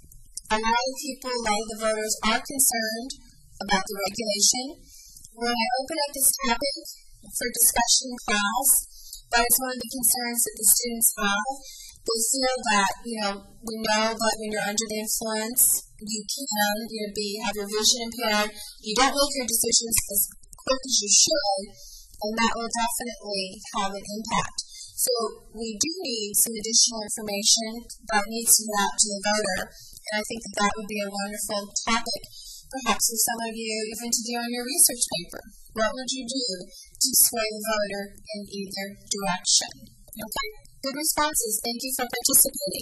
A lot of people, a lot of the voters are concerned about the regulation. When I open up this topic for discussion in class, that is one of the concerns that the students have. They feel that, you know, we know that when you're under the influence, you can, you know, be, have your vision impaired. You don't make your decisions as quick as you should, and that will definitely have an impact. So we do need some additional information that needs to go out to the voter, and I think that that would be a wonderful topic, perhaps for some of you, even to do on your research paper. What would you do to sway the voter in either direction? Okay? Good responses. Thank you for participating.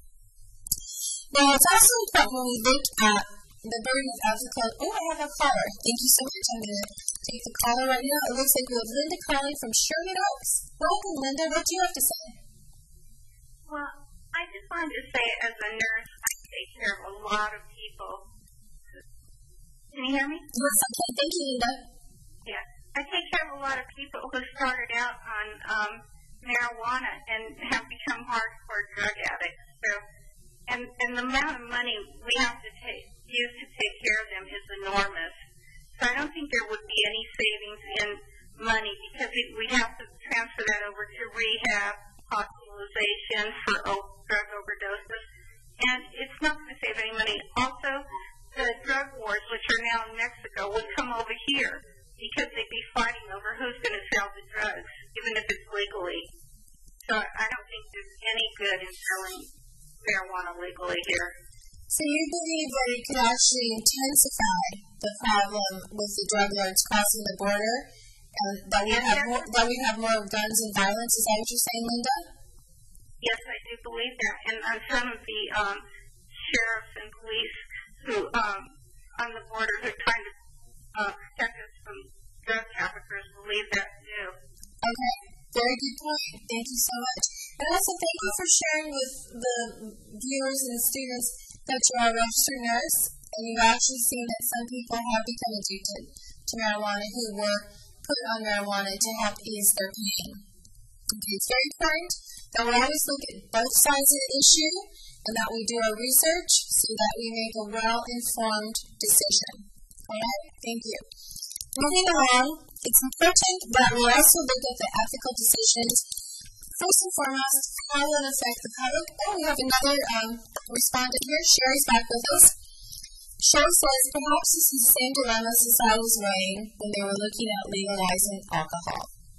Now, it's also important when we look at the burden of ethical. Oh, I have a caller. Thank you so much. I'm going to take the caller right now. It looks like we have Linda calling from Sherman Oaks. Welcome, Linda. What do you have to say? Well, I just wanted to say, as a nurse, I take care of a lot of people. You you hear me? Yes, okay. Thank you, Linda. Yeah. I take care of a lot of people who started out on um, marijuana and have become hardcore drug addicts. So, and, and the amount of money we have to take, use to take care of them is enormous. So I don't think there would be any savings in money because we, we'd have to transfer that over to rehab, hospitalization for o- drug overdoses. And it's not going to save any money. Also, the drug wars, which are now in Mexico, would come over here because they'd be fighting over who's going to sell the drugs, even if it's legally. So I don't think there's any good in selling marijuana legally here. So you believe that it could actually intensify the problem with the drug lords crossing the border, and that we have more, that we have more guns and violence? Is that what you're saying, Linda? Yes, I do believe that. And on some of the um, sheriffs and police who um, on the border who are trying to uh, protect us from drug traffickers believe that too. Okay, very good point. Thank you so much. And also thank you for sharing with the viewers and students that you are a registered nurse, and you've actually seen that some people have become addicted to marijuana who were put on marijuana to help ease their pain. Okay, it's very important that we always look at both sides of the issue and that we do our research so that we make a well-informed decision. All right? Thank you. Moving along, it's important that we also look at the ethical decisions. First and foremost, how will it affect the public? Oh, we have another um, respondent here. Sherry's back with us. Sherry says, perhaps this is the same dilemma society was weighing when they were looking at legalizing alcohol.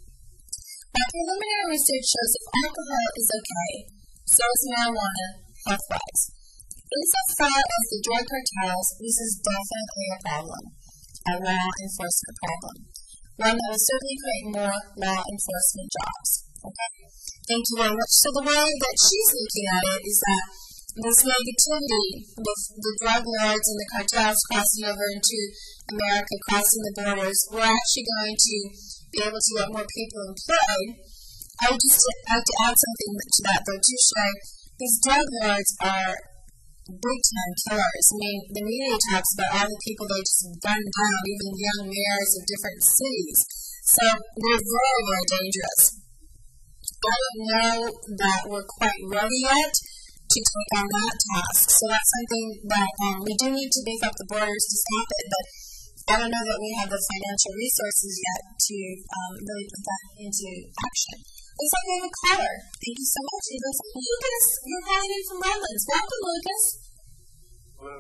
My preliminary research shows if alcohol is okay, so is marijuana health-wise. Insofar as the drug cartels, this is definitely a problem, a law enforcement problem, one that will certainly create more law enforcement jobs. Okay? Thank you very much. So the way that she's looking at it is that this negativity with the drug lords and the cartels crossing over into America, crossing the borders, we're actually going to be able to get more people employed. I would just like to add something to that, though, too, Sherry. These drug lords are big-time killers. I mean, the media talks about all the people they just gun down, even young mayors of different cities. So they're very, very dangerous. I don't know that we're quite ready yet to take on that task. So that's something that um, we do need to beef up the borders to stop it, but I don't know that we have the financial resources yet to um, really put that into action. Looks like we have a caller. Thank you so much. It looks like Lucas. You're calling in from Redlands. Welcome, Lucas. Hello.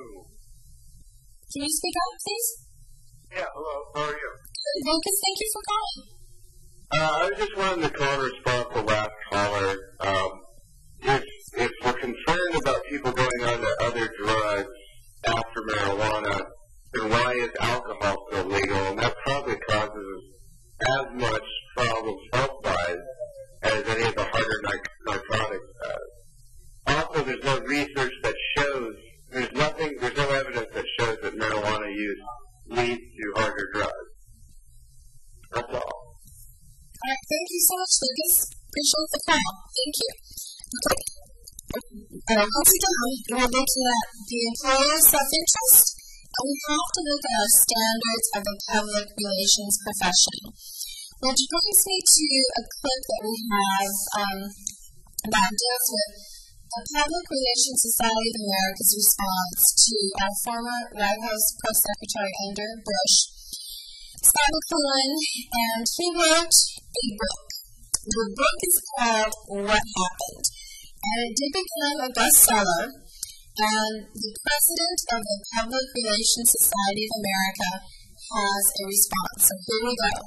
Can you speak up, please? Yeah, hello. How are you? Good, Lucas. Thank you for calling. Uh, I just wanted to call in response to the last caller. Um, if, if we're concerned about people going on to other drugs after marijuana, then why is alcohol still legal? And that probably causes as much problems health-wise as any of the harder narcotics does. Also, there's no research that shows, there's nothing, there's no evidence that shows that marijuana use leads to harder drugs. That's all. All right, thank you so much, Lucas. Appreciate the call. Thank you. Okay. Uh, once again, we're looking at the employer's self-interest, and we have to look at our standards of the public relations profession. Which brings me to a clip that we have um, that deals with the Public Relations Society of America's response to our former White House Press Secretary Andrew Bush, Scott McClellan, and he wrote a book. The book is called What Happened, and it did become a bestseller, and the president of the Public Relations Society of America has a response. So here we go.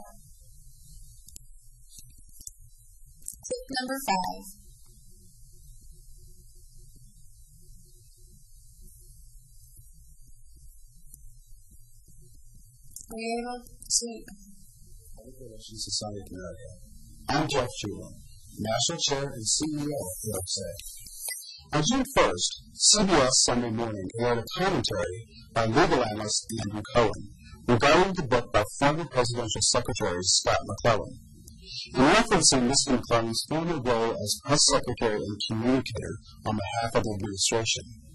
Clip number five. Are you able to? Public Relations Society of America. I'm Jeff Schuler, National Chair and C E O of P L C. On June first, C B S Sunday Morning aired a commentary by legal analyst Andrew Cohen regarding the book by former presidential secretary Scott McClellan. In referencing Mister McClellan's former role as press secretary and communicator on behalf of the administration,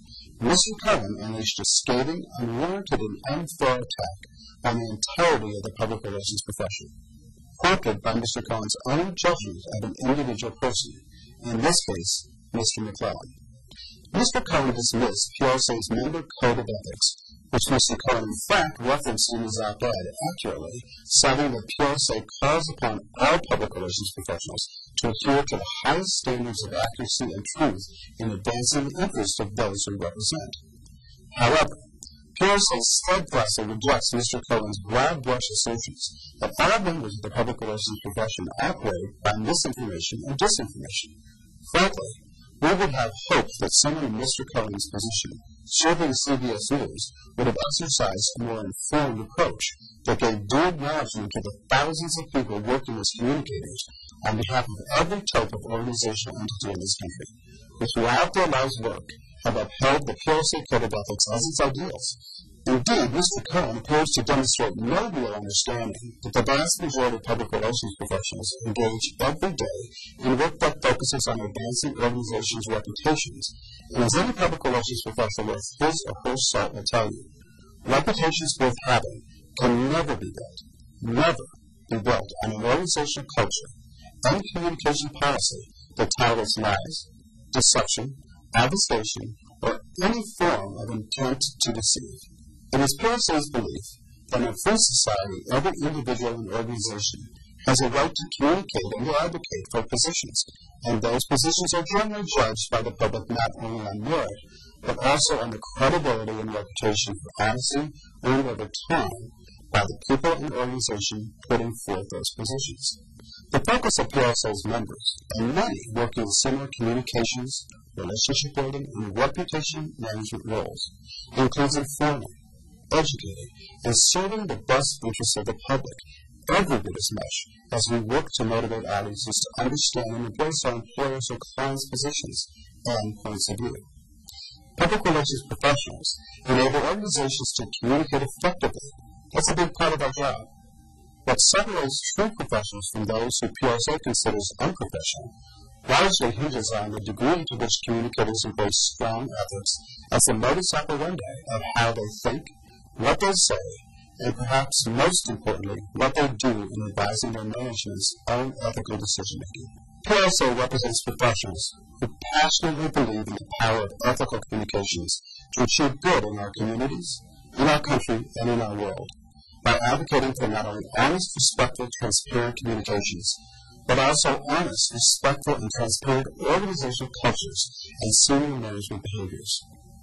Mister Cohen unleashed a scathing, unwarranted, and unfair attack on the entirety of the public relations profession, prompted by Mister Cohen's own judgment of an individual person, in this case, Mister McClellan. Mister Cohen dismissed P L C A's member code of ethics, which Mister Cohen in fact referenced in his op-ed accurately, citing that P L C A calls upon all public relations professionals to adhere to the highest standards of accuracy and truth in advancing the interests of those we represent. However, P L C A steadfastly rejects Mister Cohen's broad brush assertions that all members of the public relations profession operate by misinformation and disinformation. Frankly, we would have hoped that someone in Mister Cohen's position, serving C B S News, would have exercised a more informed approach that gave due acknowledgement to the thousands of people working as communicators on behalf of every type of organizational entity in this country, who throughout their lives' work have upheld the P L C Code of Ethics as its ideals. Indeed, Mister Cohen appears to demonstrate no real understanding that the vast majority of public relations professionals engage every day in work that focuses on advancing organizations' reputations. And as any public relations professional with his or her salt will tell you, reputations worth having can never be built, never be built on an organizational culture and communication policy that tolerates lies, deception, obfuscation, or any form of intent to deceive. It is P L C A's belief that in a free society, every individual and organization has a right to communicate and to advocate for positions, and those positions are generally judged by the public not only on merit, but also on the credibility and reputation for honesty earned over time by the people and organization putting forth those positions. The focus of P L C A's members, and many working in similar communications, relationship building, and reputation management roles, includes informing, educating, and serving the best interests of the public every bit as much as we work to motivate audiences to understand and embrace our employers' or clients' positions and points of view. Public relations professionals enable organizations to communicate effectively. That's a big part of our job. What separates true professionals from those who P L C A considers unprofessional largely hinges on the degree to which communicators embrace strong ethics as the modus operandi of how they think, what they say, and perhaps most importantly, what they do in advising their management's own ethical decision-making. P L C A represents professionals who passionately believe in the power of ethical communications to achieve good in our communities, in our country, and in our world, by advocating for not only honest, respectful, transparent communications, but also honest, respectful, and transparent organizational cultures and senior management behaviors.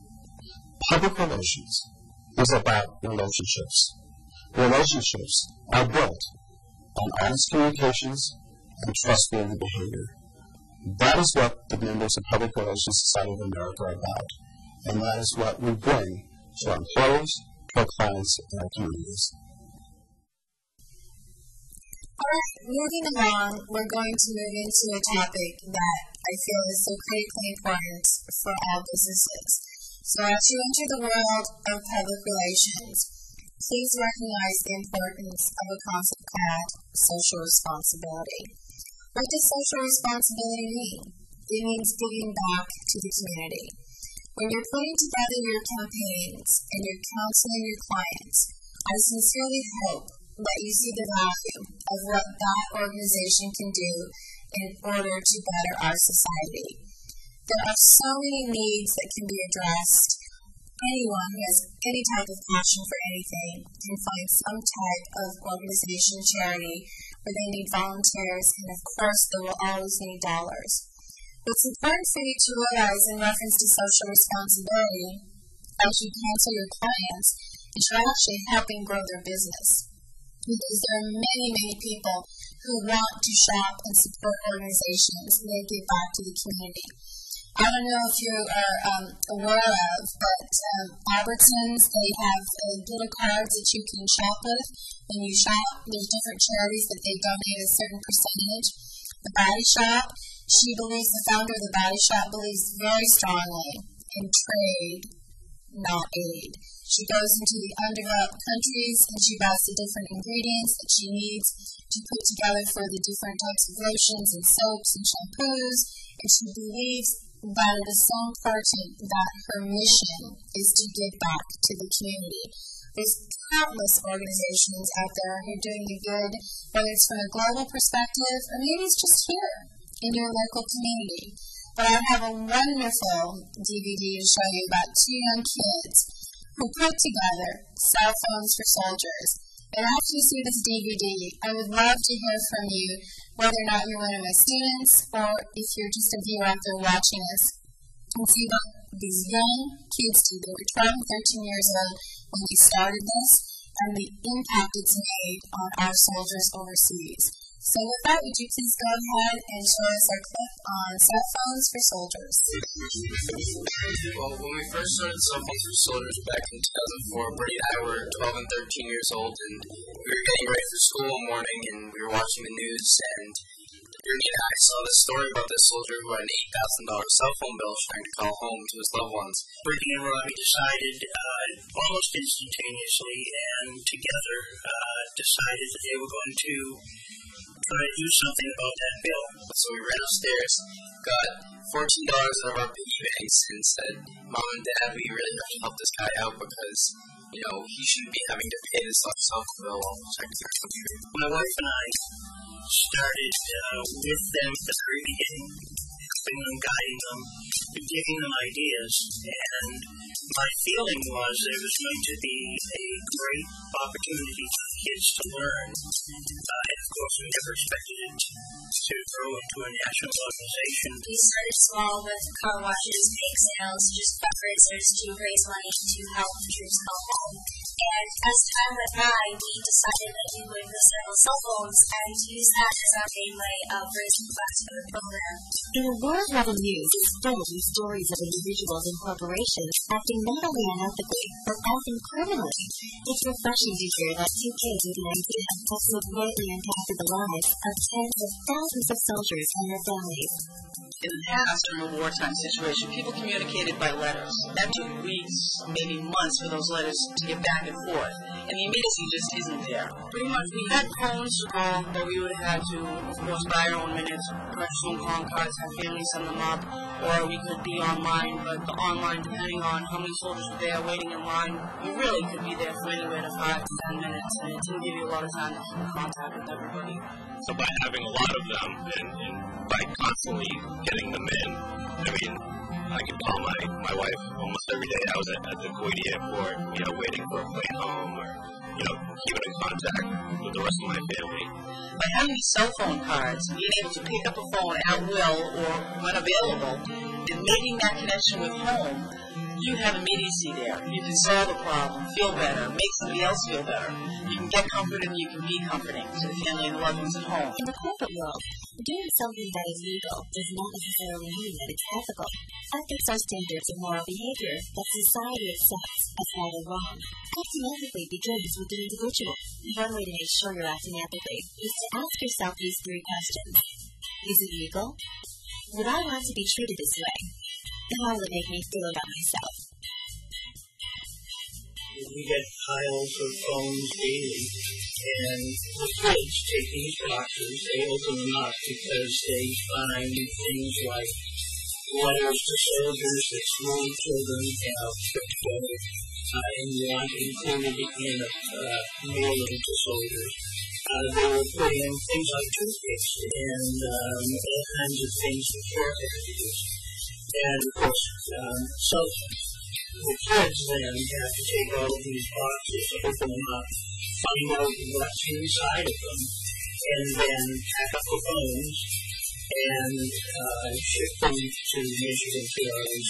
Public relations is about relationships. Relationships are built on honest communications and trustworthy behavior. That is what the members of Public Relations Society of America are about, and that is what we bring to our employees, to our clients, and our communities. Alright, moving along, we're going to move into a topic that I feel is so critically important for all businesses. So as you enter the world of public relations, please recognize the importance of a concept called social responsibility. What does social responsibility mean? It means giving back to the community. When you're putting together your campaigns and you're counseling your clients, I sincerely hope that you see the value of what that organization can do in order to better our society. There are so many needs that can be addressed. Anyone who has any type of passion for anything can find some type of organization, charity, where they need volunteers, and of course they will always need dollars. What's important for you to realize in reference to social responsibility as you counsel your clients is you're actually helping grow their business. Because there are many, many people who want to shop and support organizations that give back to the community. I don't know if you are um, aware of, but um, Albertsons, they have uh, little cards that you can shop with. When you shop, there's different charities that they donate a certain percentage. The Body Shop, she believes, the founder of the Body Shop believes very strongly in trade, not aid. She goes into the undeveloped countries and she buys the different ingredients that she needs to put together for the different types of lotions and soaps and shampoos, and she believes but it is so important that her mission is to give back to the community. There's countless organizations out there who are doing the good, whether it's from a global perspective or maybe it's just here in your local community. But I have a wonderful D V D to show you about two young kids who put together cell phones for soldiers. And after you see this D V D, I would love to hear from you, whether or not you're one of my students or if you're just a viewer out there watching us, and see what these young kids do. They were twelve and thirteen years old when we started this, and the impact it's made on our soldiers overseas. So with that, would you please go ahead and show us our clip on cell phones for soldiers? Well, when we first started Cell Phones for Soldiers back in two thousand four, Brady and I were twelve and thirteen years old, and we were getting ready for school one morning, and we were watching the news, and Brady and I saw this story about this soldier who had an eight thousand dollars cell phone bill trying to call home to his loved ones. Brady and Robbie decided uh, almost instantaneously and together uh, decided that they were going to try to do something about that bill. So we ran upstairs, got fourteen dollars out of our piggy banks, and said, Mom and Dad, we really have to help this guy out because, you know, he shouldn't be having to pay this cell phone bill while protecting our country. My wife and I started uh, with them at the very beginning, helping them, guiding them, giving them ideas, and my feeling was there was going to be a great opportunity for kids to learn. Uh, and of course, we never expected it to grow into a national organization. We started small with car washes, bake sales, just fundraisers to raise money to help the troops come home. And as time went by, we decided that we would recycle cell phones and use that as our main way of raising funds for the program. In a world where the news is filled with stories of individuals and corporations acting not only unethically, but often criminally, it's refreshing to hear that two kids with an idea have so greatly impacted the lives of tens of thousands of soldiers and their families. In the past, in a wartime situation, people communicated by letters. That took weeks, maybe months for those letters to get back and forth. And the immediacy just isn't there. Pretty much, we had phones to call, but we would have had to, of course, buy our own minutes, purchase home calling cards, have families send them up, or we could be online, but the online, depending on how many soldiers were there waiting in line, you really could be there for anywhere to five to ten minutes, and it didn't give you a lot of time to keep in contact with everybody. So by having a lot of them, and, and by constantly getting them in, I mean, I could call my, my wife almost every day. I was at, at the Kuwaiti airport, you know, waiting for a plane home, or, you know, keeping in contact with the rest of my family. By having these cell phone cards, being able to pick up a phone at will or when available, and making that connection with home, you have immediacy there. You can solve a problem, feel better, make somebody else feel better. You can get comfort and you can be comforting to the family and loved ones at home. In the corporate world, doing something that is legal does not necessarily mean that it's ethical. Ethics are standards of moral behavior that society accepts as right or wrong. Acting ethically begins with the individual. One way to make sure you're acting ethically is to ask yourself these three questions. Is it legal? Would I want to be treated this way? And how will it make me feel about myself? We get piles of phones daily, and the kids take these boxes, they open them up because they find things like letters to soldiers that school children have put together uh, and want included in a uh, mailing to soldiers. Uh, they will put in things like toothpaste and um, all kinds of things that work use. And of course, um, so the kids then have to take all of these boxes, open them up, find out what's inside of them, and then pack up the phones and uh, ship them to Michigan P R A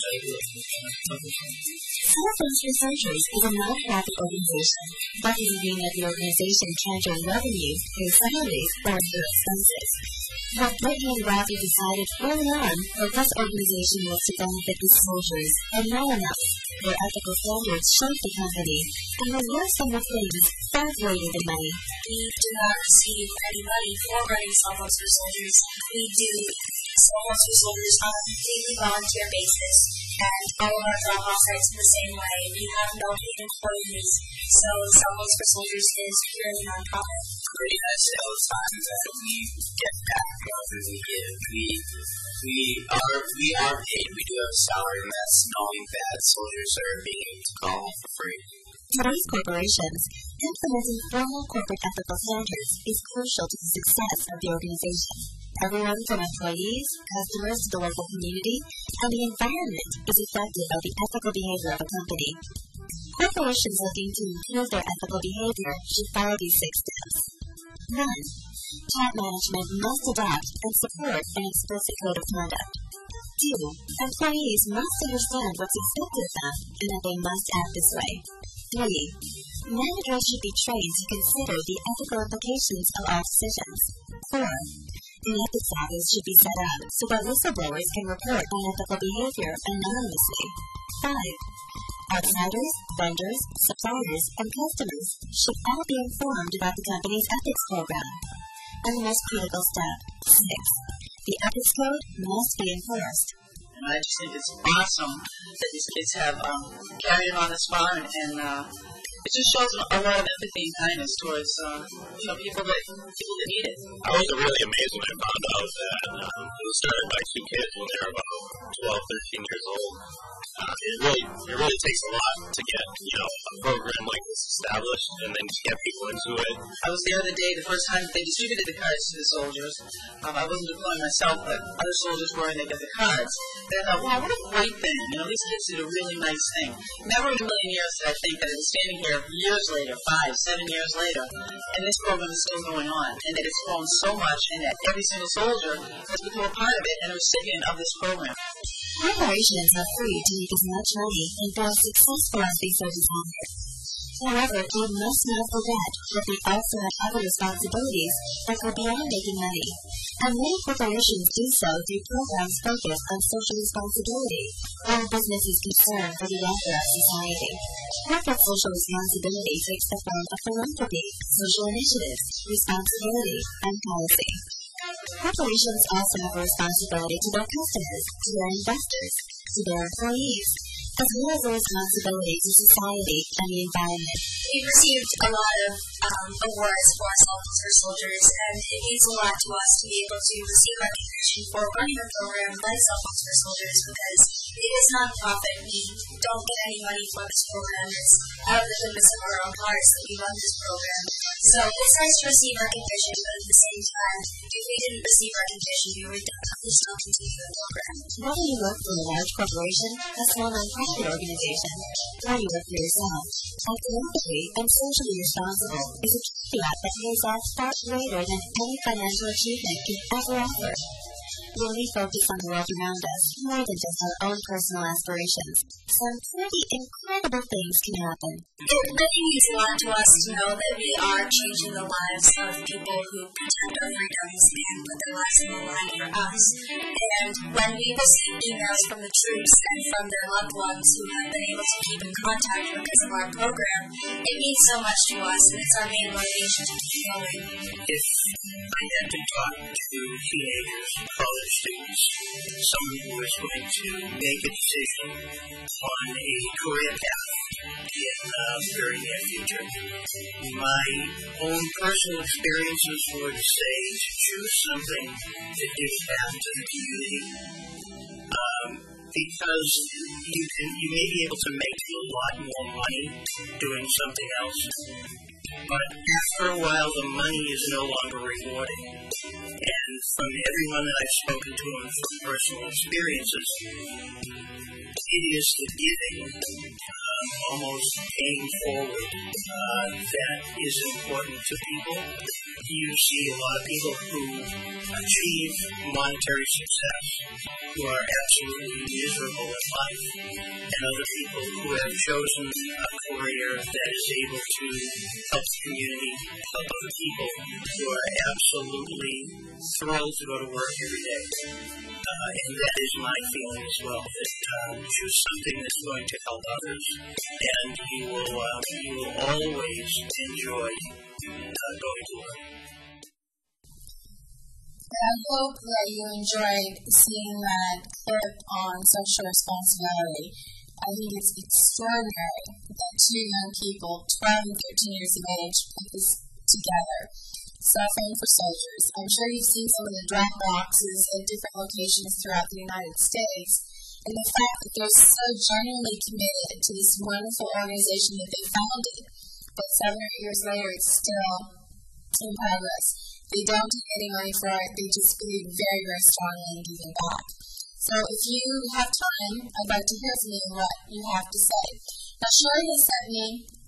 Cell Phones for Soldiers is a non-profit organization. That doesn't mean that the organization can't earn revenue through salaries or through expenses. What Brittany and Robbie decided early on that this organization was to benefit the soldiers and no one else. Their ethical standards shaped the company, and there were some of things far greater than money. We do not receive any money for running Cell Phones for Soldiers. We do So most soldiers on a completely volunteer basis, and all of our drop-off sites are the same way. We have no paid employees, so Salvos for Soldiers is purely non-profit. Great. I say all the time that we get back more than we give. We we are we are paid. We do have a salary, and that's knowing that soldiers are being able to call for free. Today's corporations, implementing formal corporate ethical standards is crucial to the success of the organization. Everyone from employees, customers to the local community, and the environment is affected by the ethical behavior of a company. Corporations looking to improve their ethical behavior should follow these six steps. one. Top management must adopt and support an explicit code of conduct. two. Employees must understand what's expected of them and that they must act this way. three. Managers should be trained to consider the ethical implications of all decisions. four. An ethics office should be set up so that whistleblowers can report unethical behavior anonymously. five. Outsiders, vendors, suppliers, and customers should all be informed about the company's ethics program. And the most critical step, six. The ethics code must be enforced. And I just think it's awesome that these kids have um, carried it on this far, and, and uh, it just shows a lot of empathy and kindness towards uh, you know people that people that need it. I was really amazed when I found out that um, it was started by two kids when they were about twelve, thirteen years old. Uh, it really, it really takes a lot to get, you know, a program like this established and then to get people into it. I was there the day, the first time they distributed the cards to the soldiers. Um, I wasn't deploying myself, but other soldiers were, and they got the cards. And I thought, wow, what a great thing. You know, these kids did a really nice thing. Never in a million years did I think that I was standing here years later, five, seven years later, and this program is still going on, and that it's grown so much, and that every single soldier has become a part of it and a recipient of this program. Corporations are free to make as much money and feel successful as they so desire. However, they must not forget that they also have other responsibilities that go beyond making money. And many corporations do so through programs focused on social responsibility, while business is concerned for the welfare of society. Corporate social responsibility takes the form of philanthropy, social initiatives, responsibility, and policy. Corporations also have a responsibility to their customers, to their investors, to their employees, as well as a responsibility to society and the environment. We've received a lot of um, awards for Salvos for Soldiers, and it means a lot to us to be able to receive recognition for running a program like Salvos for Soldiers, because it is non-profit. We don't get any money for this program. It's out of the goodness of our own hearts that we run this program. So it's nice to receive recognition, but at the same time, if we didn't receive recognition, we would definitely still continue the program. Whether you work for a large corporation, a small non-profit organization, or you work for yourself, philanthropy and socially responsible is a caveat that pays off far greater than any financial achievement can ever offer. When we focus on the world around us, more than just our own personal aspirations, some pretty incredible things can happen. It really means a lot to us to know that we are changing the lives of people who protect our freedoms and put their lives on the line for us. And when we receive emails from the troops and from their loved ones who have been able to keep in contact because of our program, it means so much to us, and it's our main motivation to keep going. If I had to talk to teenagers, college students, someone who is going to make a decision on a career path in the very near future, my own personal experiences would say choose something that gives back to the community, um, because you can you may be able to make a lot more money doing something else, but after a while the money is no longer rewarding. And from everyone that I've spoken to and from personal experiences, it is the giving, uh, almost paying forward, uh, that is important to people. You see a lot of people who achieve monetary success who are absolutely miserable in life, and other people who have chosen a career that is able to help the community, help other people who are absolutely thrilled to go to work every day. Uh, and that is my feeling as well, that uh, choose something that's going to help others, and you will, uh, you will always enjoy uh, going to work. I hope that you enjoyed seeing that clip on social responsibility. I think it's extraordinary that two young people, twelve and thirteen years of age, put this together. Cell phone for soldiers. I'm sure you've seen some of the drop boxes at different locations throughout the United States. And the fact that they're so genuinely committed to this wonderful organization that they founded, but seven or eight years later it's still in progress. They don't take any money for it. They just believe very, very strongly in giving back. So if you have time, I'd like to hear from you what you have to say. Now, Sherry has sent me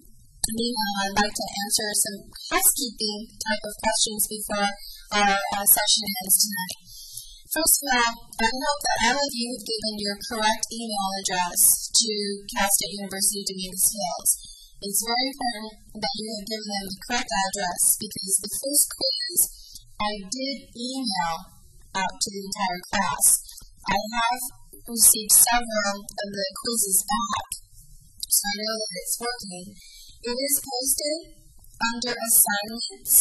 an email. I'd like to answer some housekeeping type of questions before our uh, session ends tonight. First of all, I hope that all of you have given your correct email address to Cal State University Dominguez Hills. It's very important that you have given them the correct address because the first quiz I did email out to the entire class. I have received several of the quizzes back, so I know that it's working. It is posted under assignments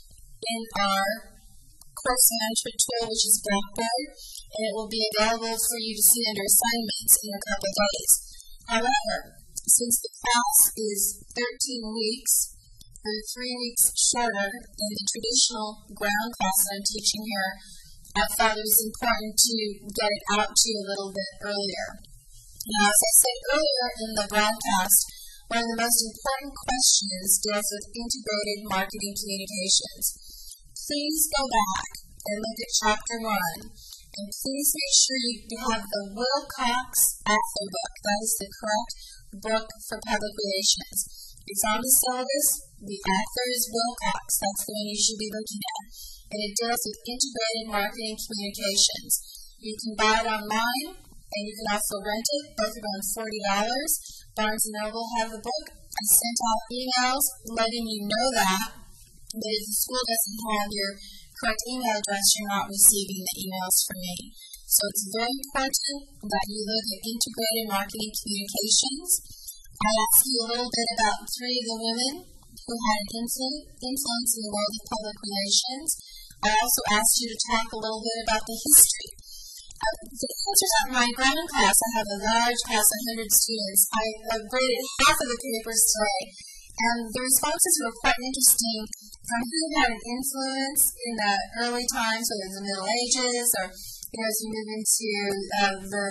in our course management tool, which is Blackboard, and it will be available for you to see under assignments in a couple of days. However, since the class is thirteen weeks, or three weeks shorter than the traditional ground class that I'm teaching here, I thought it was important to get it out to you a little bit earlier. Now, as I said earlier in the broadcast, one of the most important questions deals with integrated marketing communications. Please go back and look at chapter one, and please make sure you have the Wilcox Author Book. That is the correct book for public relations. It's on the syllabus. The author is Wilcox. That's the one you should be looking at. And it deals with integrated marketing communications. You can buy it online, and you can also rent it, both around forty dollars. Barnes and Noble have the book. I sent out emails letting you know that. But if the school doesn't have your correct email address, you're not receiving the emails from me. So it's very important that you look at integrated marketing communications. I asked you a little bit about three of the women who had influence in the world of public relations. I also asked you to talk a little bit about the history. Uh, the answers at my ground class, I have a large class of one hundred students. I uh, graded half of the papers today. And the responses were quite interesting from who had an influence in the early times, whether it was the Middle Ages or, you know, as we move into uh, the,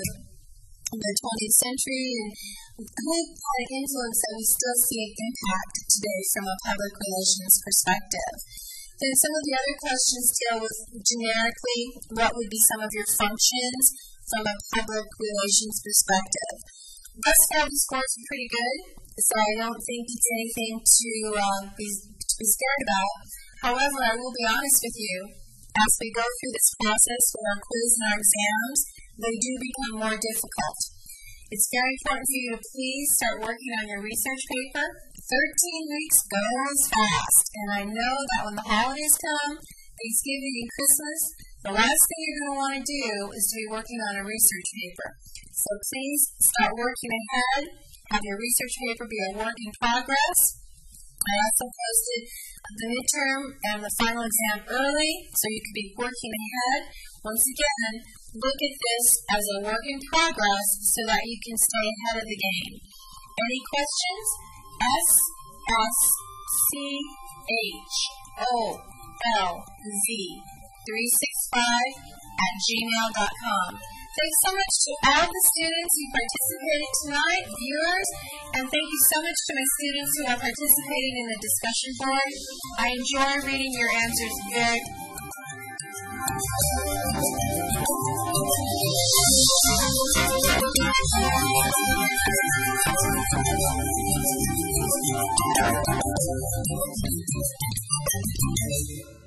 the twentieth century, and who had an influence that we still see an impact today from a public relations perspective. Then some of the other questions deal with generically what would be some of your functions from a public relations perspective. Thus far, the scores are pretty good, so I don't think it's anything to, um, be, to be scared about. However, I will be honest with you, as we go through this process with our quiz and our exams, they do become more difficult. It's very important for you to please start working on your research paper. thirteen weeks goes fast, and I know that when the holidays come, Thanksgiving and Christmas, the last thing you're going to want to do is to be working on a research paper. So please start working ahead. Have your research paper be a work in progress. I also posted the midterm and the final exam early, so you can be working ahead. Once again, look at this as a work in progress so that you can stay ahead of the game. Any questions? S S C H O L Z three six five at gmail dot com. Thanks so much to all the students who participated tonight, viewers, and thank you so much to my students who have participated in the discussion board. I enjoy reading your answers very much.